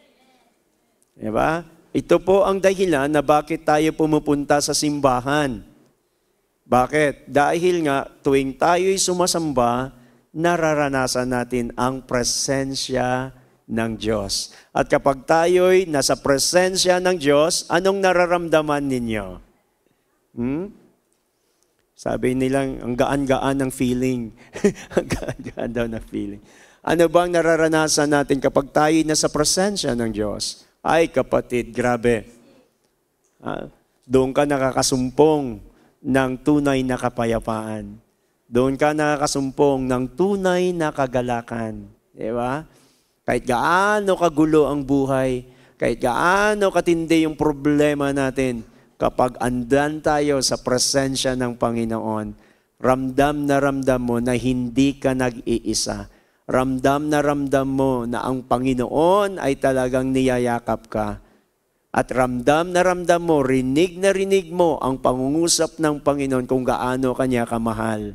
Diba? Ito po ang dahilan na bakit tayo pumupunta sa simbahan. Bakit? Dahil nga tuwing tayo'y sumasamba, nararanasan natin ang presensya ng Diyos. At kapag tayo'y nasa presensya ng Diyos, anong nararamdaman ninyo? Hmm? Sabi nilang, ang gaan-gaan ng feeling. Ang gaan-gaan daw ng feeling. Ano bang nararanasan natin kapag tayo'y nasa presensya ng Diyos? Ay, kapatid, grabe. Ah, doon ka nakakasumpong ng tunay na kapayapaan. Doon ka nakakasumpong ng tunay na kagalakan. Di ba? Kahit gaano kagulo ang buhay, kahit gaano katindi yung problema natin, kapag andan tayo sa presensya ng Panginoon, ramdam na ramdam mo na hindi ka nag-iisa. Ramdam na ramdam mo na ang Panginoon ay talagang niyayakap ka. At ramdam na ramdam mo, rinig na rinig mo ang pangungusap ng Panginoon kung gaano kanya kamahal.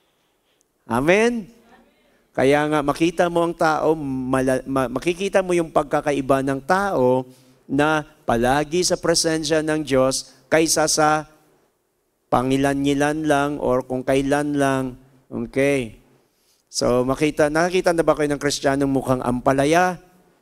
Amen? Kaya nga makita mo ang tao, mala, ma, makikita mo yung pagkakaiba ng tao na palagi sa presensya ng Diyos kaysa sa pangilan-ngilan lang or kung kailan lang. Okay. So makita, nakakita na ba kayo ng Kristiyanong mukhang ampalaya?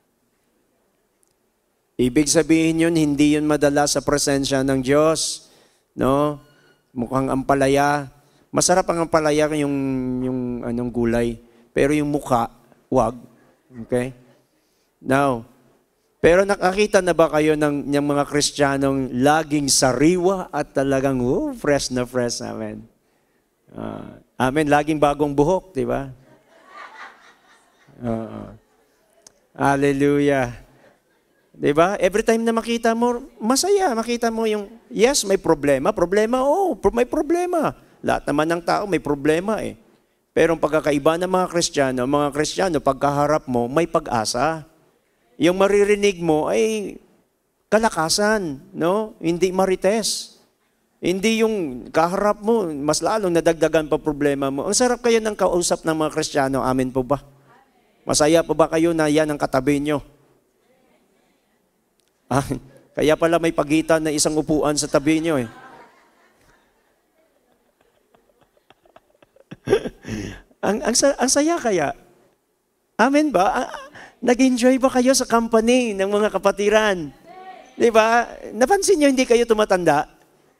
Ibig sabihin yun, hindi yun madala sa presensya ng Diyos. No? Mukhang ampalaya. Masarap ang ampalaya yung, yung anong gulay. Pero yung mukha, wag. Okay? Now, pero nakakita na ba kayo ng, ng mga Kristiyanong laging sariwa at talagang oh, fresh na fresh? Amen. Uh, amen. Laging bagong buhok, di ba? Uh, hallelujah. Diba? Every time na makita mo, masaya. Makita mo yung, yes, may problema. Problema, oo, oh, may problema. Lahat naman ng tao may problema eh. Pero ang pagkakaiba ng mga Kristiyano, mga Kristiyano, pagkaharap mo, may pag-asa. Yung maririnig mo ay kalakasan, no? Hindi marites. Hindi yung kaharap mo, mas lalong nadagdagan pa problema mo. Ang sarap kayo ng kausap ng mga Kristiyano, amin po ba? Masaya po ba kayo na yan ang katabi nyo? Ah, kaya pala may pagitan na isang upuan sa tabi nyo eh. ang, ang, ang saya kaya. Amen ba? Nag-enjoy ba kayo sa company ng mga kapatiran? Di ba? Napansin nyo hindi kayo tumatanda?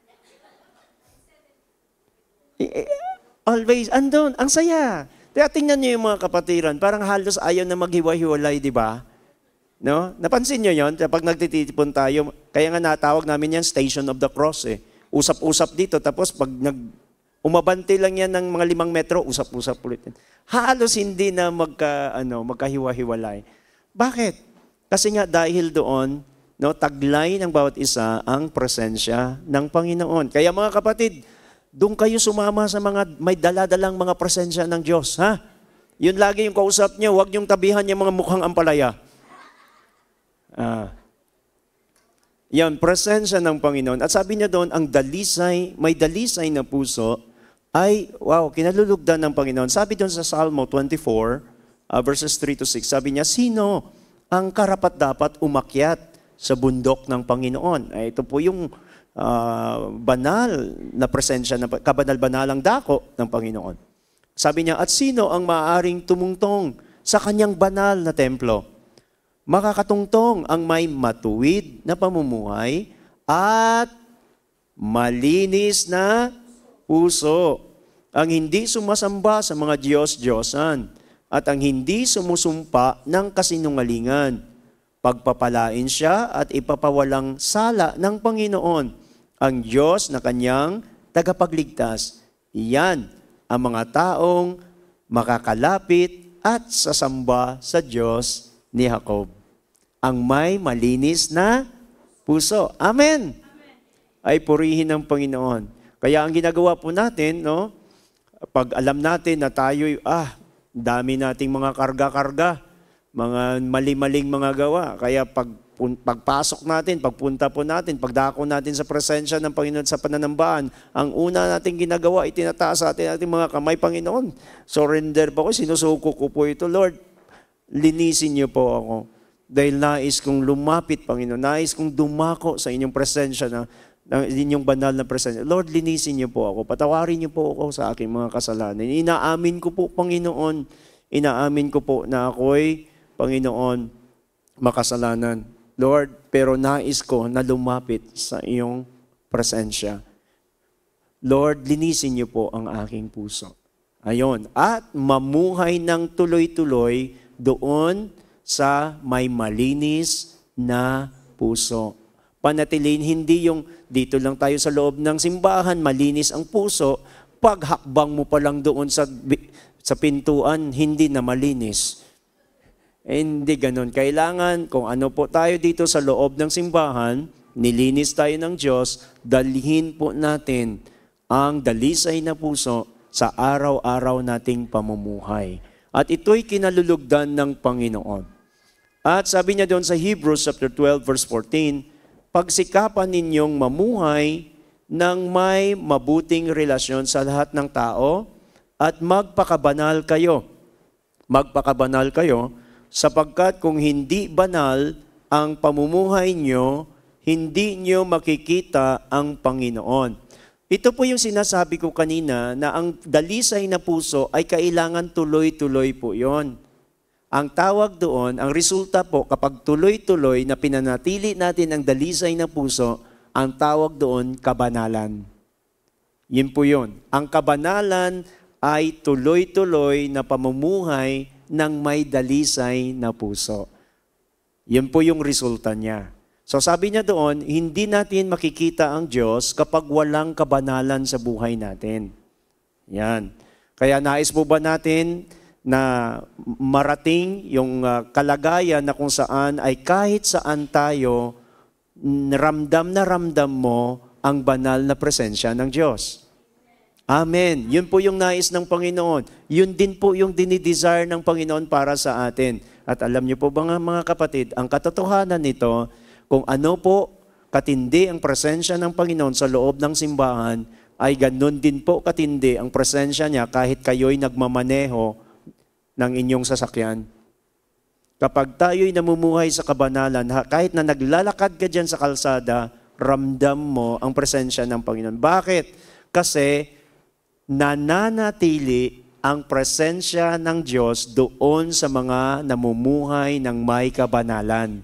Always, andun, ang saya. Kaya tingnan nyo yung mga kapatiran, parang halos ayaw na maghiwa-hiwalay, di ba? No? Napansin nyo yun? Kapag nagtitipon tayo, kaya nga natawag namin yan Station of the Cross eh. Usap-usap dito, tapos pag nag, umabante lang yan ng mga limang metro, usap-usap ulit. Halos hindi na magka, ano, magkahiwa-hiwalay. Bakit? Kasi nga dahil doon, no, taglay ng bawat isa ang presensya ng Panginoon. Kaya mga kapatid, doon kayo sumama sa mga may daladalang mga presensya ng Diyos. Ha? Yun lagi yung kausap niya, huwag niyong tabihan yung mga mukhang ampalaya. Ah. Yan, presensya ng Panginoon. At sabi niya doon, ang dalisay, may dalisay na puso, ay, wow, kinalulugdan ng Panginoon. Sabi doon sa Salmo twenty-four, uh, verses three to six, sabi niya, sino ang karapat-dapat umakyat sa bundok ng Panginoon? Ay, ito po yung uh, banal na presensya, na, kabanal-banalang dako ng Panginoon. Sabi niya, at sino ang maaaring tumungtong sa kanyang banal na templo? Makakatungtong ang may matuwid na pamumuhay at malinis na puso, ang hindi sumasamba sa mga Diyos-Diyosan at ang hindi sumusumpa ng kasinungalingan. Pagpapalain siya at ipapawalang sala ng Panginoon, ang Diyos na kanyang tagapagligtas. Iyan ang mga taong makakalapit at sasamba sa Diyos ni Jacob, ang may malinis na puso. Amen! Amen. Ay purihin ng Panginoon. Kaya ang ginagawa po natin, no, pag alam natin na tayo, ah, dami nating mga karga-karga, mga mali-maling mga gawa. Kaya pag, pagpasok natin, pagpunta po natin, pagdako natin sa presensya ng Panginoon sa pananambahan, ang una nating ginagawa, itinataas sa atin ating mga kamay, Panginoon. Surrender po ako, sinusuko ko po ito, Lord. Linisin niyo po ako. Dahil nais kong lumapit, Panginoon, nais kong dumako sa inyong presensya, na, na inyong banal na presensya. Lord, linisin niyo po ako. Patawarin niyo po ako sa aking mga kasalanan. Inaamin ko po, Panginoon, inaamin ko po na ako'y, Panginoon, makasalanan. Lord, pero nais ko na lumapit sa iyong presensya. Lord, linisin niyo po ang aking puso. Ayon. At mamuhay ng tuloy-tuloy doon sa may malinis na puso. Panatilin, hindi yung dito lang tayo sa loob ng simbahan, malinis ang puso, paghakbang mo pa lang doon sa, sa pintuan, hindi na malinis. Eh, hindi ganun. Kailangan, kung ano po tayo dito sa loob ng simbahan, nilinis tayo ng Diyos, dalhin po natin ang dalisay na puso sa araw-araw nating pamumuhay. At ito'y kinalulugdan ng Panginoon. At sabi niya doon sa Hebrews chapter twelve verse fourteen, pagsikapan ninyong mamuhay ng may mabuting relasyon sa lahat ng tao at magpakabanal kayo. Magpakabanal kayo sapagkat kung hindi banal ang pamumuhay nyo, hindi nyo makikita ang Panginoon. Ito po yung sinasabi ko kanina na ang dalisay na puso ay kailangan tuloy-tuloy po yon. Ang tawag doon, ang resulta po, kapag tuloy-tuloy na pinanatili natin ang dalisay na puso, ang tawag doon, kabanalan. Yun po yun. Ang kabanalan ay tuloy-tuloy na pamumuhay ng may dalisay na puso. Yun po yung resulta niya. So sabi niya doon, hindi natin makikita ang Diyos kapag walang kabanalan sa buhay natin. Yan. Kaya nais po ba natin na marating yung uh, kalagayan na kung saan ay kahit saan tayo, ramdam na ramdam mo ang banal na presensya ng Diyos. Amen. Yun po yung nais ng Panginoon. Yun din po yung dinidesire ng Panginoon para sa atin. At alam niyo po ba nga mga kapatid, ang katotohanan nito, kung ano po katindi ang presensya ng Panginoon sa loob ng simbahan, ay ganun din po katindi ang presensya niya kahit kayo'y nagmamaneho ng inyong sasakyan. Kapag tayo'y namumuhay sa kabanalan, kahit na naglalakad ka dyan sa kalsada, ramdam mo ang presensya ng Panginoon. Bakit? Kasi nananatili ang presensya ng Diyos doon sa mga namumuhay ng may kabanalan.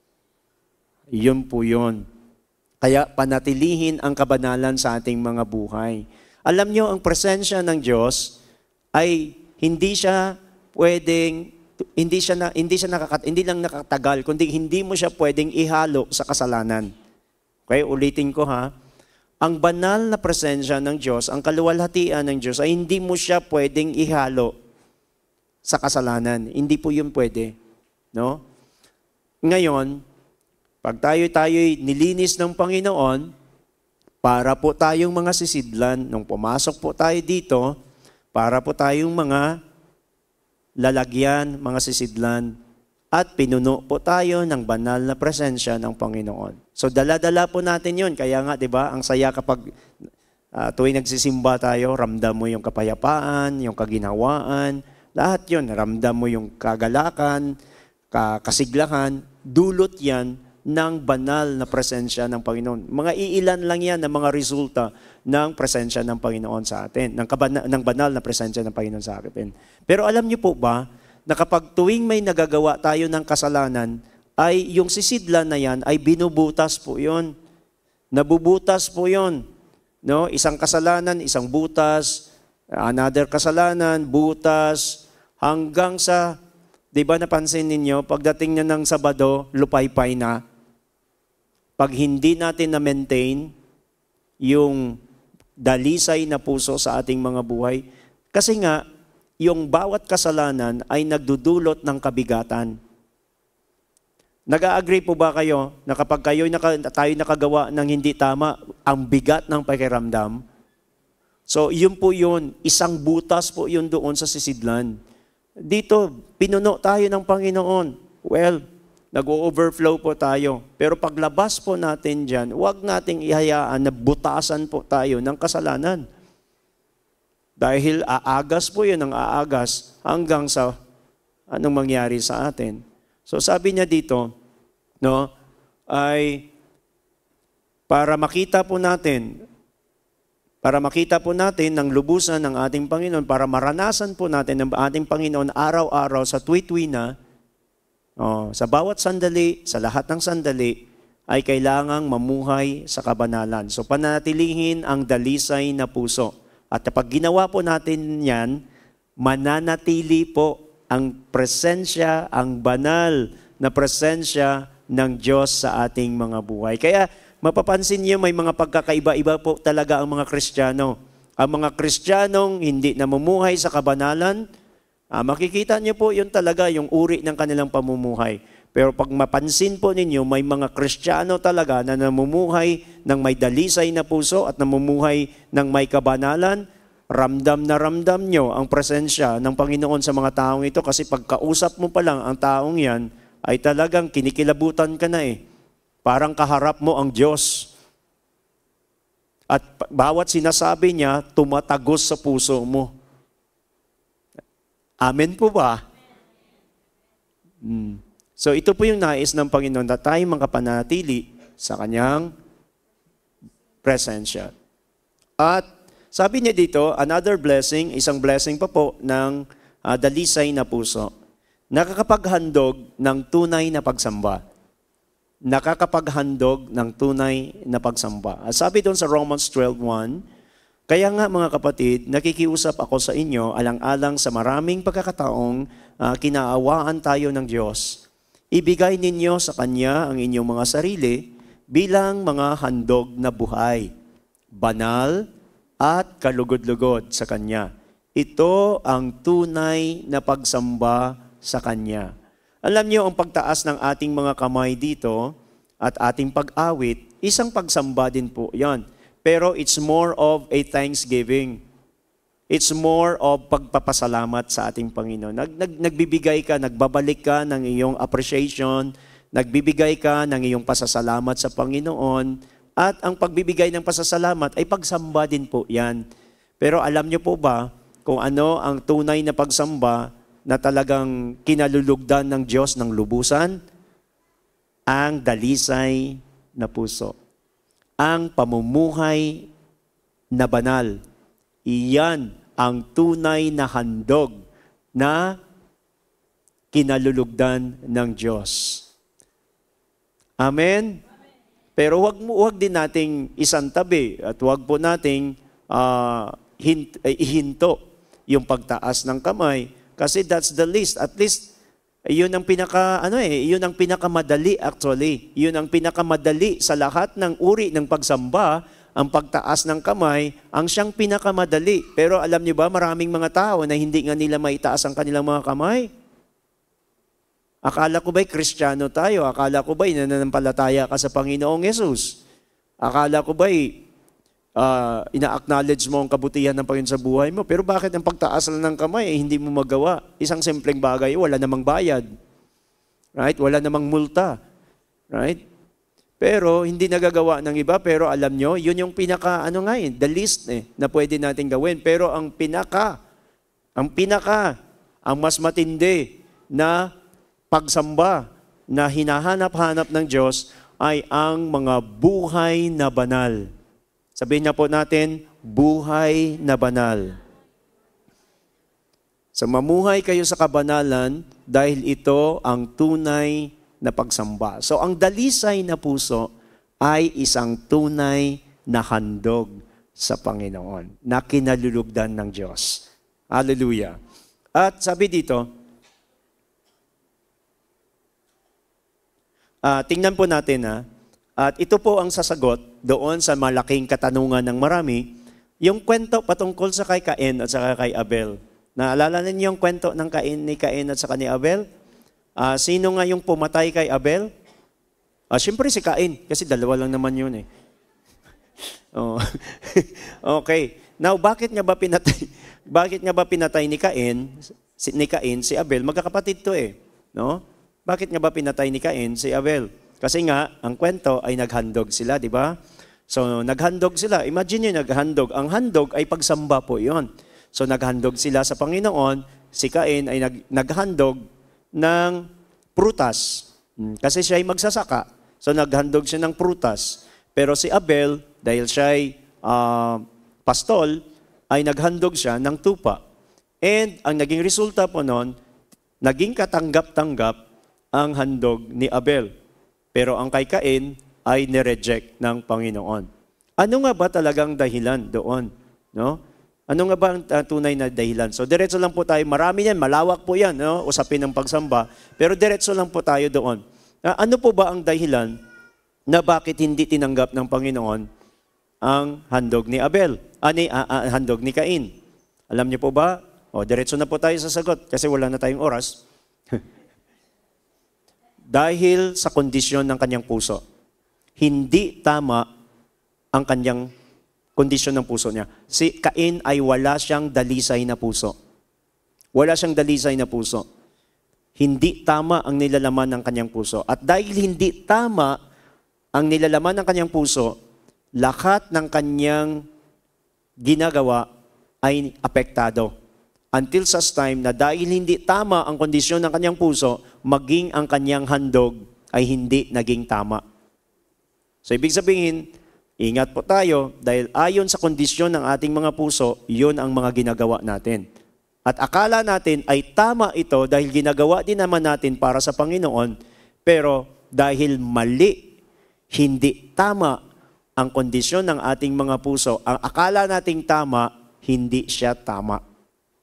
Yun po yun. Kaya panatilihin ang kabanalan sa ating mga buhay. Alam nyo, ang presensya ng Diyos ay hindi siya pwedeng, hindi siya, na, hindi siya nakakat, hindi lang nakatagal, kundi hindi mo siya pwedeng ihalo sa kasalanan. Okay, ulitin ko ha. Ang banal na presensya ng Diyos, ang kaluwalhatian ng Diyos, ay hindi mo siya pwedeng ihalo sa kasalanan. Hindi po yun pwede. No? Ngayon, pag tayo-tayo'y nilinis ng Panginoon, para po tayong mga sisidlan, nung pumasok po tayo dito, para po tayong mga lalagyan, mga sisidlan, at pinuno po tayo ng banal na presensya ng Panginoon. So dala-dala po natin yun. Kaya nga, di ba, ang saya kapag uh, tuwing nagsisimba tayo, ramdam mo yung kapayapaan, yung kaginhawaan, lahat yun. Ramdam mo yung kagalakan, kasiglahan, dulot yan ng banal na presensya ng Panginoon. Mga iilan lang yan ng mga resulta ng presensya ng Panginoon sa atin, ng, kabana, ng banal na presensya ng Panginoon sa atin. Pero alam niyo po ba, na kapag tuwing may nagagawa tayo ng kasalanan, ay yung sisidlan na yan ay binubutas po yun. Nabubutas po yun. No? Isang kasalanan, isang butas, another kasalanan, butas, hanggang sa, di ba napansin ninyo, pagdating na ng Sabado, lupaypay na. Pag hindi natin na-maintain yung dalisay na puso sa ating mga buhay, kasi nga, yung bawat kasalanan ay nagdudulot ng kabigatan. Nag-a-agree po ba kayo na kapag kayo naka, tayo nakagawa ng hindi tama, ang bigat ng pakiramdam? So, yun po yun. Isang butas po yun doon sa sisidlan. Dito, pinuno tayo ng Panginoon. Well, nag-overflow po tayo. Pero paglabas po natin dyan, huwag nating ihayaan na butasan po tayo ng kasalanan. Dahil aagas po yun ang aagas hanggang sa anong mangyari sa atin. So sabi niya dito, no, ay para makita po natin, para makita po natin ng lubusan ng ating Panginoon, para maranasan po natin ng ating Panginoon araw-araw sa tuwi-tuwi na, oh, sa bawat sandali, sa lahat ng sandali, ay kailangang mamuhay sa kabanalan. So panatilihin ang dalisay na puso. At kapag ginawa po natin yan, mananatili po ang presensya, ang banal na presensya ng Diyos sa ating mga buhay. Kaya mapapansin niyo may mga pagkakaiba-iba po talaga ang mga Kristiyano. Ang mga Kristiyanong hindi namumuhay sa kabanalan, ah, makikita niyo po yun talaga yung uri ng kanilang pamumuhay. Pero pag mapansin po ninyo, may mga Kristiyano talaga na namumuhay ng may dalisay na puso at namumuhay ng may kabanalan, ramdam na ramdam nyo ang presensya ng Panginoon sa mga taong ito kasi pagkausap mo pa lang ang taong yan, ay talagang kinikilabutan ka na eh. Parang kaharap mo ang Diyos. At bawat sinasabi niya, tumatagos sa puso mo. Amen po ba? Hmm. So ito po yung nais ng Panginoon na tayo makapanatili sa Kanyang presensya. At sabi niya dito, another blessing, isang blessing pa po ng uh, dalisay na puso. Nakakapaghandog ng tunay na pagsamba. Nakakapaghandog ng tunay na pagsamba. At sabi doon sa Romans twelve one, kaya nga mga kapatid, nakikiusap ako sa inyo alang-alang sa maraming pagkakataong uh, kinaawaan tayo ng Diyos. Ibigay ninyo sa Kanya ang inyong mga sarili bilang mga handog na buhay, banal at kalugod-lugod sa Kanya. Ito ang tunay na pagsamba sa Kanya. Alam niyo, ang pagtaas ng ating mga kamay dito at ating pag-awit, isang pagsamba din po yan. Pero it's more of a thanksgiving. It's more of pagpapasalamat sa ating Panginoon. Nag, nag, nagbibigay ka, nagbabalik ka ng iyong appreciation, nagbibigay ka ng iyong pasasalamat sa Panginoon, at ang pagbibigay ng pasasalamat ay pagsamba din po yan. Pero alam niyo po ba kung ano ang tunay na pagsamba na talagang kinalulugdan ng Diyos ng lubusan? Ang dalisay na puso. Ang pamumuhay na banal. Iyan ang tunay na handog na kinalulugdan ng Diyos. Amen? Pero wag, wag din nating isantabi at wag po nating uh, hint, uh, ihinto yung pagtaas ng kamay kasi that's the least. At least, yun ang pinaka, ano eh, yun ang pinakamadali actually. Yun ang pinakamadali sa lahat ng uri ng pagsamba. Ang pagtaas ng kamay, ang siyang pinakamadali. Pero alam niyo ba, maraming mga tao na hindi nga nila maitaas ang kanilang mga kamay. Akala ko ba'y Kristiyano tayo? Akala ko ba'y nananampalataya ka sa Panginoong Yesus? Akala ko ba'y uh, ina-acknowledge mo ang kabutihan ng Panginoon sa buhay mo. Pero bakit ang pagtaas lang ng kamay, eh, hindi mo magawa? Isang simpleng bagay, wala namang bayad. Right? Wala namang multa. Right? Pero hindi nagagawa ng iba, pero alam nyo, yun yung pinaka, ano nga eh, the least eh, na pwede natin gawin. Pero ang pinaka, ang pinaka, ang mas matindi na pagsamba na hinahanap-hanap ng Diyos ay ang mga buhay na banal. Sabihin na po natin, buhay na banal. So mamuhay kayo sa kabanalan dahil ito ang tunay na pagsamba. So ang dalisay na puso ay isang tunay na handog sa Panginoon na kinalulugdan ng Diyos. Hallelujah. At sabi dito, Uh, tingnan po natin ha. At ito po ang sasagot doon sa malaking katanungan ng marami, yung kwento patungkol sa kay Cain at sa kay Abel. Naalala ninyo yung kwento ng Cain ni Cain at sa ni Abel? Uh, sino nga yung pumatay kay Abel? Uh, Siyempre si Cain, kasi dalawa lang naman yun eh. Oh. Okay. Now, bakit nga ba pinatay? Bakit nga ba pinatay ni Cain, si, ni Cain si Abel? Magkakapatid to eh, no? Bakit nga ba pinatay ni Cain si Abel? Kasi nga, ang kwento ay naghandog sila, di ba? So, naghandog sila. Imagine nyo, naghandog. Ang handog ay pagsamba po yon. So, naghandog sila sa Panginoon. Si Cain ay nag, naghandog ng prutas. Kasi siya ay magsasaka. So, naghandog siya ng prutas. Pero si Abel, dahil siya ay uh, pastol, ay naghandog siya ng tupa. And ang naging resulta po noon, naging katanggap-tanggap ang handog ni Abel. Pero ang kay Cain ay nireject ng Panginoon. Ano nga ba talagang dahilan doon? No? Ano nga ba ang uh, tunay na dahilan? So diretso lang po tayo. Marami yan, malawak po yan, no? Usapin ng pagsamba. Pero diretso lang po tayo doon. Uh, ano po ba ang dahilan na bakit hindi tinanggap ng Panginoon ang handog ni Abel? Ani, uh, uh, handog ni Cain? Alam niyo po ba? O, diretso na po tayo sa sagot kasi wala na tayong oras. Dahil sa kondisyon ng kanyang puso. Hindi tama ang kanyang kondisyon ng puso niya. Si Cain ay wala siyang dalisay na puso. Wala siyang dalisay na puso. Hindi tama ang nilalaman ng kanyang puso. At dahil hindi tama ang nilalaman ng kanyang puso, lahat ng kanyang ginagawa ay apektado. Until such time na dahil hindi tama ang kondisyon ng kanyang puso, maging ang kanyang handog ay hindi naging tama. So ibig sabihin, ingat po tayo dahil ayon sa kondisyon ng ating mga puso, yun ang mga ginagawa natin. At akala natin ay tama ito dahil ginagawa din naman natin para sa Panginoon, pero dahil mali, hindi tama ang kondisyon ng ating mga puso, ang akala nating tama, hindi siya tama.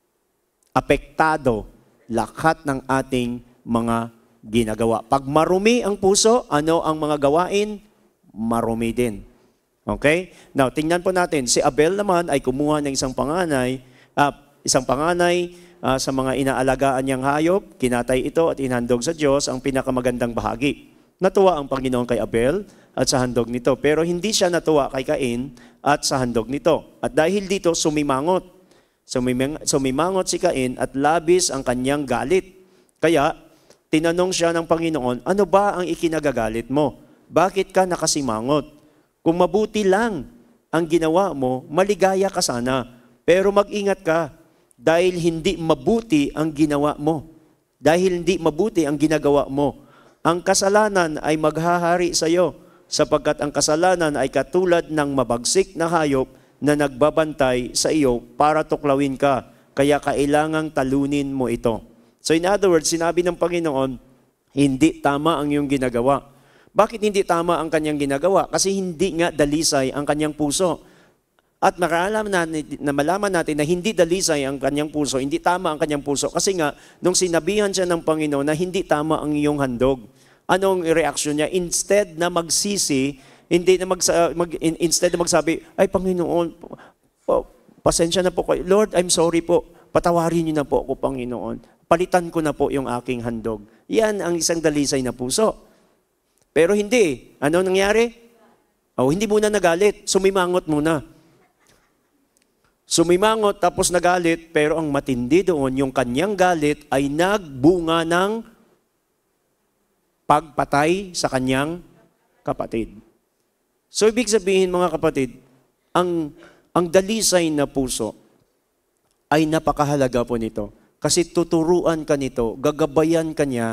Apektado lahat ng ating mga ginagawa. Pag marumi ang puso, ano ang mga gawain? Marumi din. Okay? Now, tingnan po natin. Si Abel naman ay kumuha ng isang panganay, uh, isang panganay uh, sa mga inaalagaan niyang hayop, kinatay ito at inhandog sa Diyos ang pinakamagandang bahagi. Natuwa ang Panginoon kay Abel at sa handog nito. Pero hindi siya natuwa kay Cain at sa handog nito. At dahil dito, sumimangot. Sumimangot si Cain at labis ang kanyang galit. Kaya, tinanong siya ng Panginoon, ano ba ang ikinagagalit mo? Bakit ka nakasimangot? Kung mabuti lang ang ginawa mo, maligaya ka sana. Pero mag-ingat ka dahil hindi mabuti ang ginawa mo. Dahil hindi mabuti ang ginagawa mo. Ang kasalanan ay maghahari sa iyo, sapagkat ang kasalanan ay katulad ng mabagsik na hayop na nagbabantay sa iyo para tuklawin ka. Kaya kailangang talunin mo ito. So in other words, sinabi ng Panginoon, hindi tama ang iyong ginagawa. Bakit hindi tama ang kanyang ginagawa? Kasi hindi nga dalisay ang kanyang puso. At malaman natin, na malaman natin na hindi dalisay ang kanyang puso, hindi tama ang kanyang puso. Kasi nga, nung sinabihan siya ng Panginoon na hindi tama ang iyong handog, anong reaksyon niya? Instead na magsisi, hindi na magsa, mag, instead na magsabi, ay Panginoon, pasensya na po kayo. Lord, I'm sorry po. Patawarin niyo na po ako, Panginoon. Palitan ko na po yung aking handog. Yan ang isang dalisay na puso. Pero hindi. Ano nangyari? Oh, hindi muna nagalit. Sumimangot muna. Sumimangot tapos nagalit, pero ang matindi doon, yung kanyang galit ay nagbunga ng pagpatay sa kanyang kapatid. So ibig sabihin mga kapatid, ang, ang dalisay na puso ay napakahalaga po nito. Kasi tuturuan ka nito, gagabayan ka niya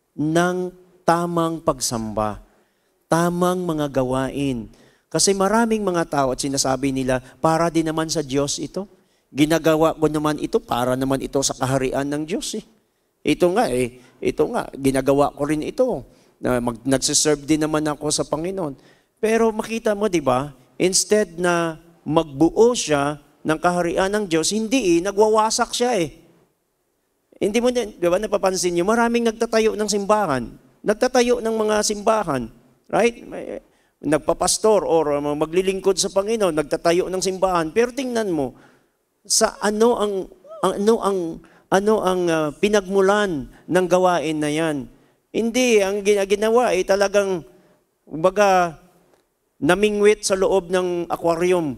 ng tamang pagsamba, tamang mga gawain. Kasi maraming mga tao at sinasabi nila, para din naman sa Diyos ito. Ginagawa ko naman ito, para naman ito sa kaharian ng Diyos eh. Ito nga eh, ito nga, ginagawa ko rin ito. Na mag, nagsiserve din naman ako sa Panginoon. Pero makita mo, di ba, instead na magbuo siya ng kaharian ng Diyos, hindi eh, nagwawasak siya eh. Hindi mo, di ba, napapansin niyo, maraming nagtatayo ng simbahan. Nagtatayo ng mga simbahan. Right? Nagpapastor or maglilingkod sa Panginoon, nagtatayo ng simbahan. Pero tingnan mo, sa ano ang, ang ano ang ano ang uh, pinagmulan ng gawain na yan. Hindi, ang ginawa ay talagang, baga, namingwit sa loob ng aquarium.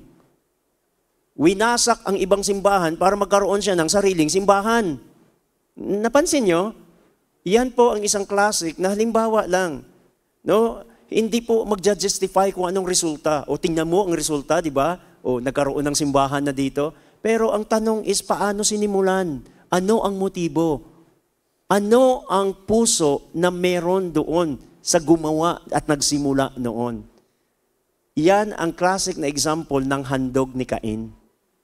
Winasak ang ibang simbahan para magkaroon siya ng sariling simbahan. Napansin nyo? Yan po ang isang classic na halimbawa lang. No? Hindi po magja-justify kung anong resulta. O tingnan mo ang resulta, di ba? O nagkaroon ng simbahan na dito. Pero ang tanong is, paano sinimulan? Ano ang motibo? Ano ang puso na meron doon sa gumawa at nagsimula noon? Yan ang classic na example ng handog ni Cain.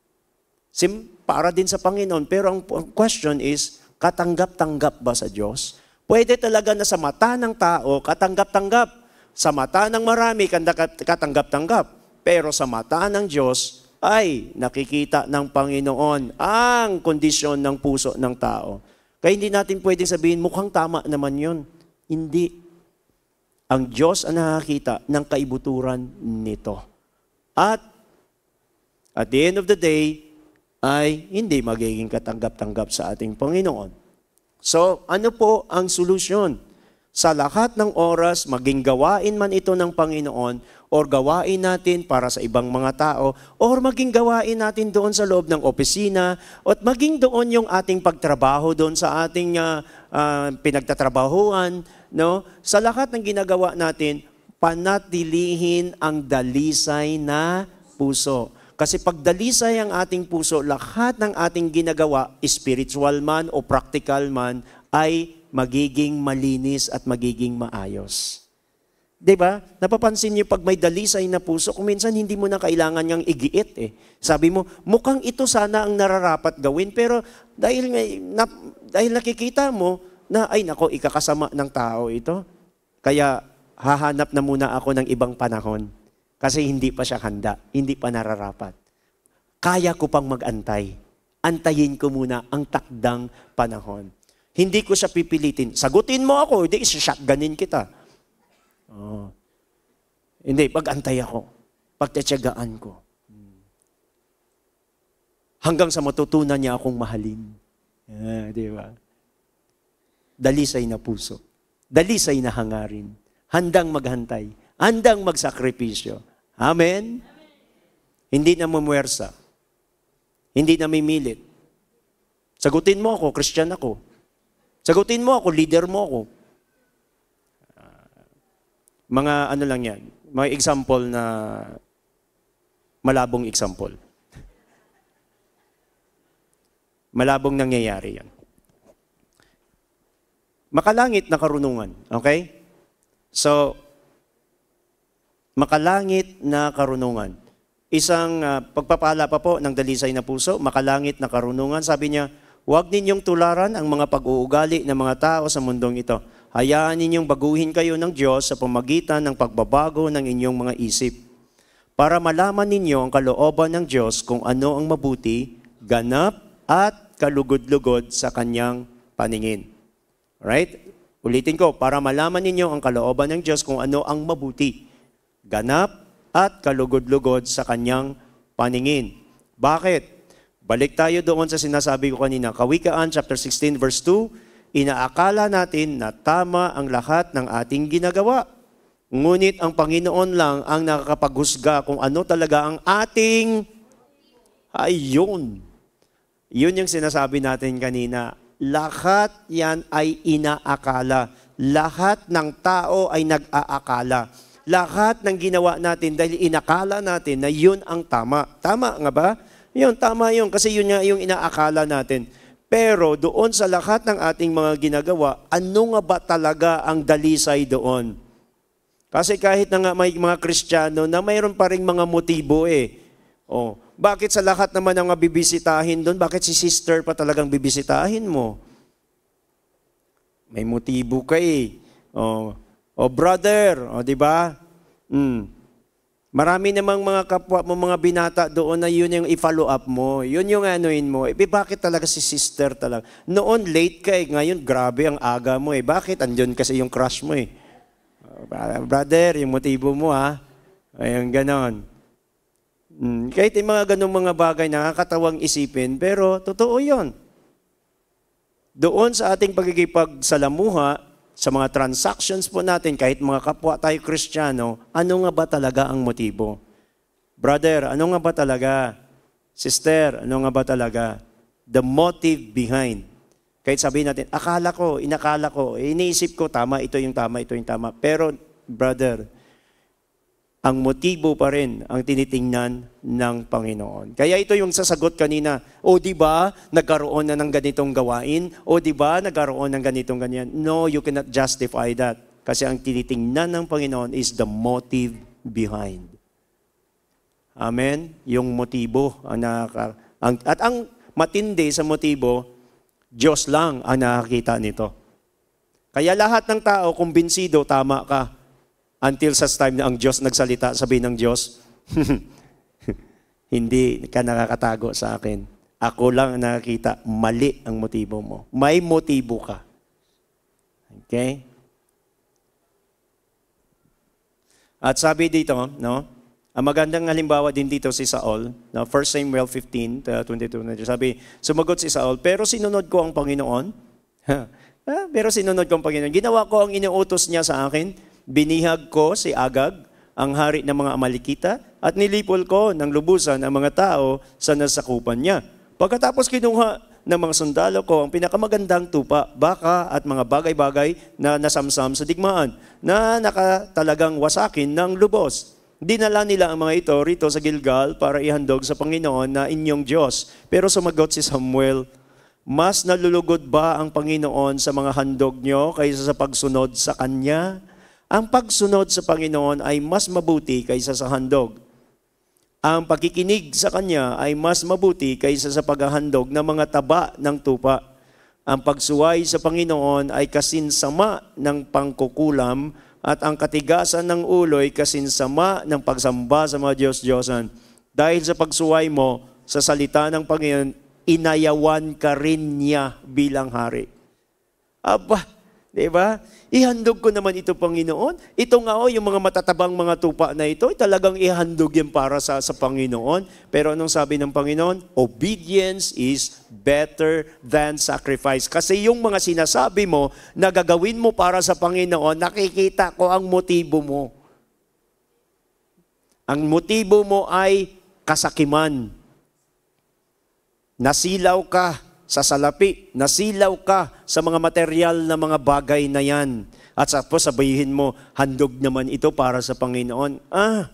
Sim, para din sa Panginoon. Pero ang question is, katanggap-tanggap ba sa Diyos? Pwede talaga na sa mata ng tao, katanggap-tanggap. Sa mata ng marami, katanggap-tanggap. Pero sa mata ng Diyos, ay nakikita ng Panginoon ang kondisyon ng puso ng tao. Kaya hindi natin pwedeng sabihin, mukhang tama naman yun. Hindi. Ang Diyos ang nakakita ng kaibuturan nito. At at the end of the day, ay hindi magiging katanggap-tanggap sa ating Panginoon. So, ano po ang solusyon? Sa lahat ng oras, maging gawain man ito ng Panginoon, or gawain natin para sa ibang mga tao, or maging gawain natin doon sa loob ng opisina, at maging doon yung ating pagtrabaho doon sa ating uh, uh, pinagtatrabahuan, no? Sa lahat ng ginagawa natin, panatilihin ang dalisay na puso. Kasi pag dalisay ang ating puso, lahat ng ating ginagawa, spiritual man o practical man, ay magiging malinis at magiging maayos. Diba? Napapansin niyo pag may dalisay na puso, kung minsan hindi mo na kailangan niyang igiit eh. Sabi mo, mukhang ito sana ang nararapat gawin, pero dahil, na, dahil nakikita mo na, ay nako, ikakasama ng tao ito, kaya hahanap na muna ako ng ibang panahon. Kasi hindi pa siya handa, hindi pa nararapat. Kaya ko pang mag-antay. Antayin ko muna ang takdang panahon. Hindi ko siya pipilitin. Sagutin mo ako, hindi, isa-shotgunin kita. Oh. Hindi, pag-antay ako. Pagtatyagaan ko. Hanggang sa matutunan niya akong mahalin. Yeah, di ba? Dalisay na puso. Dalisay na hangarin. Handang maghantay. Handang magsakripisyo. Amen? Hindi na mumuwersa. Hindi na mimilit. Sagutin mo ako, Christian ako. Sagutin mo ako, leader mo ako. Uh, mga ano lang yan, mga example na malabong example. Malabong nangyayari yan. Makalangit na karunungan, okay? So, makalangit na karunungan. Isang uh, pagpapala pa po ng dalisay na puso, makalangit na karunungan. Sabi niya, huwag ninyong tularan ang mga pag-uugali ng mga tao sa mundong ito. Hayaan ninyong baguhin kayo ng Diyos sa pamagitan ng pagbabago ng inyong mga isip. Para malaman ninyo ang kalooban ng Diyos kung ano ang mabuti, ganap at kalugod-lugod sa kanyang paningin. Right? Ulitin ko, para malaman ninyo ang kalooban ng Diyos kung ano ang mabuti, ganap at kalugod-lugod sa kanyang paningin. Bakit? Balik tayo doon sa sinasabi ko kanina, Kawikaan chapter sixteen verse two, inaakala natin na tama ang lahat ng ating ginagawa. Ngunit ang Panginoon lang ang nakakapaghusga kung ano talaga ang ating Ayun. Yun yung sinasabi natin kanina. Lahat yan ay inaakala. Lahat ng tao ay nag-aakala. Lahat ng ginawa natin dahil inakala natin na yun ang tama. Tama nga ba? Yun, tama yun. Kasi yun nga yung inaakala natin. Pero doon sa lahat ng ating mga ginagawa, ano nga ba talaga ang dalisay doon? Kasi kahit na nga may mga Kristiyano na mayroon pa rin mga motibo eh. Oh, bakit sa lahat naman ng mga bibisitahin doon, bakit si sister pa talagang bibisitahin mo? May motibo ka eh. Oh, oh brother, oh, di ba? Mm. Marami namang mga kapwa mo, mga binata doon na yun yung i-follow up mo. Yun yung anuin mo. Eh, bakit talaga si sister talaga? Noon, late ka eh. Ngayon, grabe ang aga mo eh. Bakit? Andyan kasi yung crush mo eh. Brother, yung motibo mo ha. Ayun, ganon. Hmm. Kahit yung mga ganong mga bagay, nakakatawang isipin, pero totoo yun. Doon sa ating pagkikipagsalamuha, sa mga transactions po natin, kahit mga kapwa tayo Kristiyano, ano nga ba talaga ang motibo? Brother, ano nga ba talaga? Sister, ano nga ba talaga? The motive behind. Kahit sabihin natin, akala ko, inakala ko, iniisip ko, tama, ito yung tama, ito yung tama. Pero, brother, ang motibo pa rin ang tinitingnan ng Panginoon. Kaya ito yung sasagot kanina, o di ba nagkaroon na ng ganitong gawain? O di ba nagkaroon ng ganitong ganyan? No, you cannot justify that. Kasi ang tinitingnan ng Panginoon is the motive behind. Amen? Yung motibo. Ang nakaka- ang, at ang matindi sa motibo, Diyos lang ang nakakita nito. Kaya lahat ng tao, kumbinsido, tama ka. Until such time na ang Diyos nagsalita, sabi ng Diyos, hindi ka nakakatago sa akin. Ako lang ang nakakita, mali ang motibo mo. May motibo ka. Okay? At sabi dito, no, ang magandang halimbawa din dito si Saul, no, First Samuel fifteen, twenty-two, sabi, sumagot si Saul, pero sinunod ko ang Panginoon. Pero sinunod ko ang Panginoon. Ginawa ko ang inuutos niya sa akin. Binihag ko si Agag, ang hari ng mga Amalekita, at nilipol ko ng lubusan ang mga tao sa nasakupan niya. Pagkatapos kinuha ng mga sundalo ko ang pinakamagandang tupa, baka at mga bagay-bagay na nasamsam sa digmaan, na nakatalagang wasakin ng lubos. Dinala nila ang mga ito rito sa Gilgal para ihandog sa Panginoon na inyong Diyos. Pero sumagot si Samuel, mas nalulugod ba ang Panginoon sa mga handog nyo kaysa sa pagsunod sa Kanya? Ang pagsunod sa Panginoon ay mas mabuti kaysa sa handog. Ang pagkikinig sa Kanya ay mas mabuti kaysa sa paghahandog ng mga taba ng tupa. Ang pagsuway sa Panginoon ay kasinsama ng pangkukulam at ang katigasan ng ulo'y kasinsama ng pagsamba sa mga Diyos-Diyosan. Dahil sa pagsuway mo sa salita ng Panginoon, inayawan ka rin niya bilang hari. Aba, di ba? Ihandog ko naman ito, Panginoon. Ito nga o, yung mga matatabang mga tupa na ito, talagang ihandog yan para sa, sa Panginoon. Pero anong sabi ng Panginoon? Obedience is better than sacrifice. Kasi yung mga sinasabi mo na gagawin mo para sa Panginoon, nakikita ko ang motibo mo. Ang motibo mo ay kasakiman. Nasilaw ka sa salapi, nasilaw ka sa mga material na mga bagay na yan. At tapos sabihin mo, handog naman ito para sa Panginoon. Ah,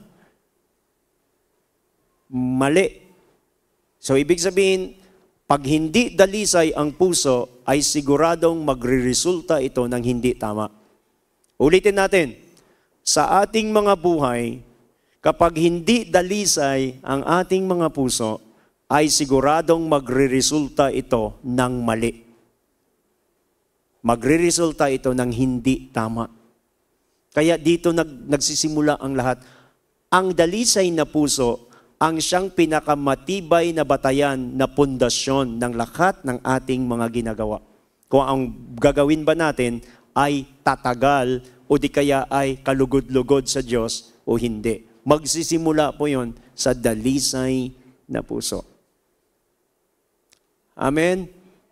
mali. So ibig sabihin, pag hindi dalisay ang puso, ay siguradong magre-resulta ito ng hindi tama. Ulitin natin, sa ating mga buhay, kapag hindi dalisay ang ating mga puso, ay siguradong magre-resulta ito ng mali. Magre-resulta ito ng hindi tama. Kaya dito nag, nagsisimula ang lahat. Ang dalisay na puso, ang siyang pinakamatibay na batayan na pundasyon ng lahat ng ating mga ginagawa. Kung ang gagawin ba natin ay tatagal o di kaya ay kalugod-lugod sa Diyos o hindi. Magsisimula po yon sa dalisay na puso. Amen?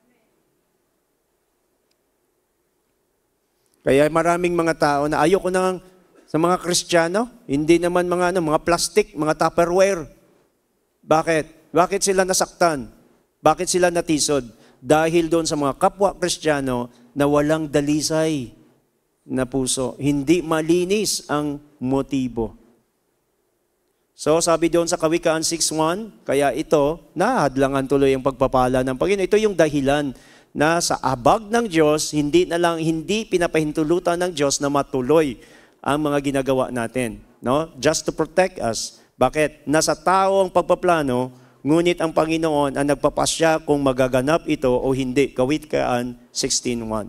Kaya maraming mga tao na ayoko na sa mga Kristiyano, hindi naman mga, ano, mga plastic, mga Tupperware. Bakit? Bakit sila nasaktan? Bakit sila natisod? Dahil doon sa mga kapwa Kristiyano na walang dalisay na puso. Hindi malinis ang motibo. So sabi doon sa Kawikaan six one, kaya ito, nahadlangan tuloy ang pagpapala ng Panginoon. Ito yung dahilan na sa abag ng Diyos, hindi na lang, hindi pinapahintulutan ng Diyos na matuloy ang mga ginagawa natin. No? Just to protect us. Bakit? Nasa tao ang pagpaplano, ngunit ang Panginoon ang nagpapasya kung magaganap ito o hindi. Kawikaan sixteen one.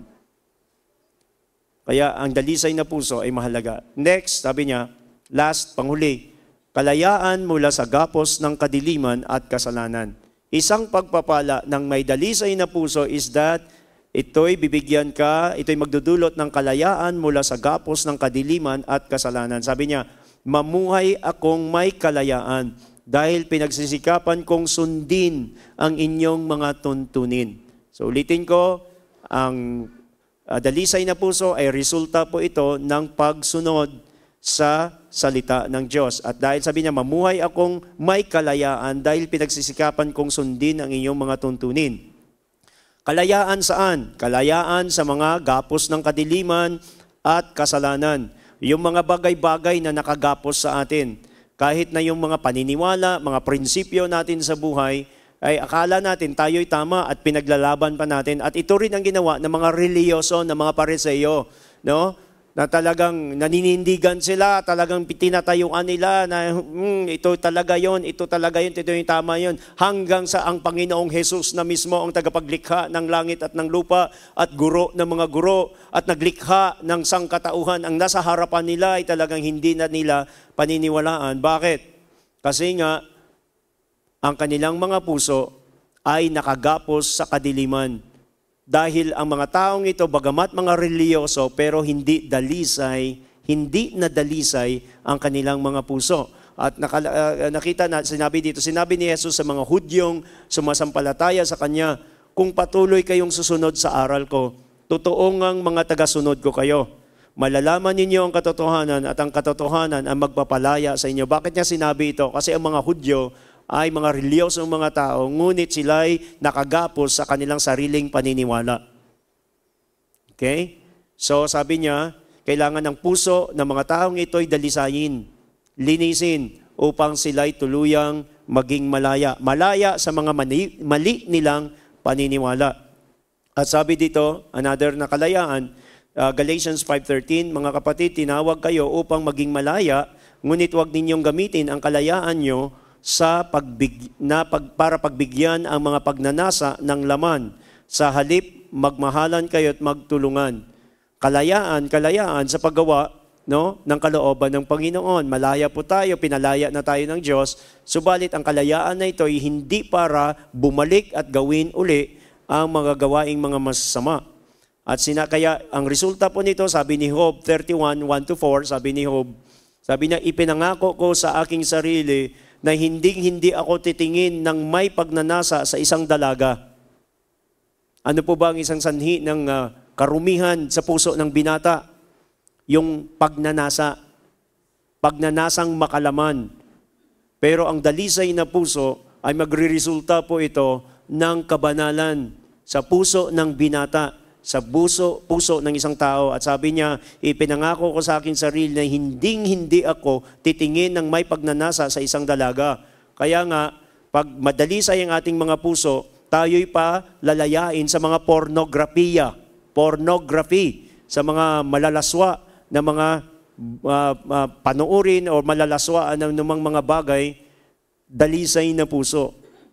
Kaya ang dalisay na puso ay mahalaga. Next, sabi niya, last, panghuli, kalayaan mula sa gapos ng kadiliman at kasalanan. Isang pagpapala ng may dalisay na puso is that ito'y bibigyan ka, ito'y magdudulot ng kalayaan mula sa gapos ng kadiliman at kasalanan. Sabi niya, mamuhay akong may kalayaan dahil pinagsisikapan kong sundin ang inyong mga tuntunin. So ulitin ko, ang uh, dalisay na puso ay resulta po ito ng pagsunod sa salita ng Diyos. At dahil sabi niya, mamuhay akong may kalayaan dahil pinagsisikapan kong sundin ang inyong mga tuntunin. Kalayaan saan? Kalayaan sa mga gapos ng kadiliman at kasalanan. Yung mga bagay-bagay na nakagapos sa atin. Kahit na yung mga paniniwala, mga prinsipyo natin sa buhay, ay akala natin tayo'y tama at pinaglalaban pa natin. At ito rin ang ginawa ng mga reliyoso, ng mga pariseyo, no? Na talagang naninindigan sila, talagang tinatayuan nila na hmm, ito talaga yon, ito talaga yon, ito yung tama yon. Hanggang sa ang Panginoong Jesus na mismo ang tagapaglikha ng langit at ng lupa at guro ng mga guro at naglikha ng sangkatauhan, ang nasa harapan nila ay talagang hindi na nila paniniwalaan. Bakit? Kasi nga, ang kanilang mga puso ay nakagapos sa kadiliman. Dahil ang mga taong ito, bagamat mga reliyoso, pero hindi dalisay, hindi na dalisay ang kanilang mga puso. At nakala, uh, nakita na, sinabi dito, sinabi ni Jesus sa mga Hudyong sumasampalataya sa Kanya, kung patuloy kayong susunod sa aral ko, totoo ngang mga tagasunod ko kayo. Malalaman ninyo ang katotohanan at ang katotohanan ang magpapalaya sa inyo. Bakit niya sinabi ito? Kasi ang mga Hudyo ay mga reliyosong mga tao, ngunit sila'y nakagapos sa kanilang sariling paniniwala. Okay? So sabi niya, kailangan ng puso ng mga taong ito'y dalisayin, linisin, upang sila'y tuluyang maging malaya. Malaya sa mga mali, mali nilang paniniwala. At sabi dito, another na kalayaan, uh, Galatians five thirteen, mga kapatid, tinawag kayo upang maging malaya, ngunit huwag ninyong gamitin ang kalayaan nyo sa pagbig, na pag, para pagbigyan ang mga pagnanasa ng laman. Sa halip, magmahalan kayo at magtulungan. Kalayaan, kalayaan sa paggawa, no, ng kalooban ng Panginoon. Malaya po tayo, pinalaya na tayo ng Diyos. Subalit ang kalayaan na ito ay hindi para bumalik at gawin uli ang mga gawaing mga masasama. At sina, kaya ang resulta po nito, sabi ni Job thirty-one, one to four, sabi ni Job, sabi niya, ipinangako ko sa aking sarili na hindi-hindi ako titingin ng may pagnanasa sa isang dalaga. Ano po ba ang isang sanhi ng uh, karumihan sa puso ng binata? Yung pagnanasa. Pagnanasang makalaman. Pero ang dalisay na puso ay magre-resulta po ito ng kabanalan sa puso ng binata, sa puso, puso ng isang tao. At sabi niya, ipinangako ko sa aking sarili na hinding-hindi ako titingin ng may pagnanasa sa isang dalaga. Kaya nga, pag madalisay ang ating mga puso, tayo'y pa lalayain sa mga pornografiya, pornography, sa mga malalaswa na mga uh, uh, panuurin o malalaswa ng numang mga bagay, dalisay na puso.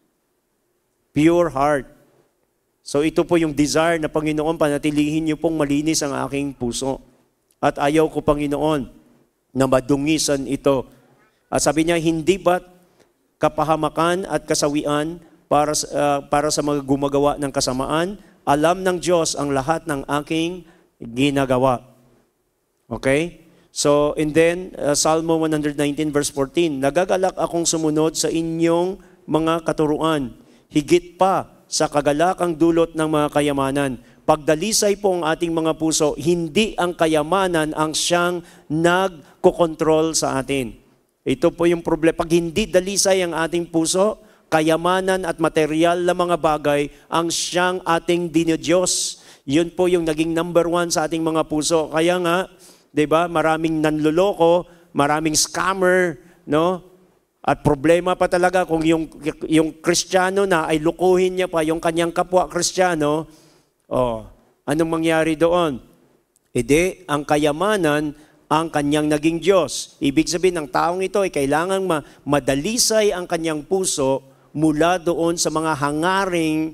Pure heart. So ito po yung desire na Panginoon, panatilihin niyo pong malinis ang aking puso. At ayaw ko, Panginoon, na madungisan ito. At sabi niya, hindi ba't kapahamakan at kasawian para, uh, para sa mga gumagawa ng kasamaan? Alam ng Diyos ang lahat ng aking ginagawa. Okay? So, and then, uh, Psalm one nineteen verse fourteen, nagagalak akong sumunod sa inyong mga katuruan, higit pa sa kagalakang dulot ng mga kayamanan. Pagdalisay po ang ating mga puso, hindi ang kayamanan ang siyang nagkokontrol sa atin. Ito po yung problema. Pag hindi dalisay ang ating puso, kayamanan at material na mga bagay ang siyang ating dinidiyos. Yun po yung naging number one sa ating mga puso. Kaya nga, di ba, maraming nanloloko, maraming scammer, no? At problema pa talaga kung yung, yung Kristiyano na ay lukuhin niya pa yung kanyang kapwa Kristiyano, oh, anong mangyari doon? Edi, ang kayamanan ang kanyang naging Diyos. Ibig sabihin ng taong ito ay kailangang ma- madalisay ang kanyang puso mula doon sa mga hangaring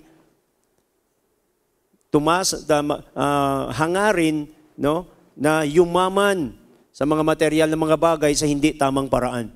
tumas, uh, hangarin, no, na yumaman sa mga material na mga bagay sa hindi tamang paraan.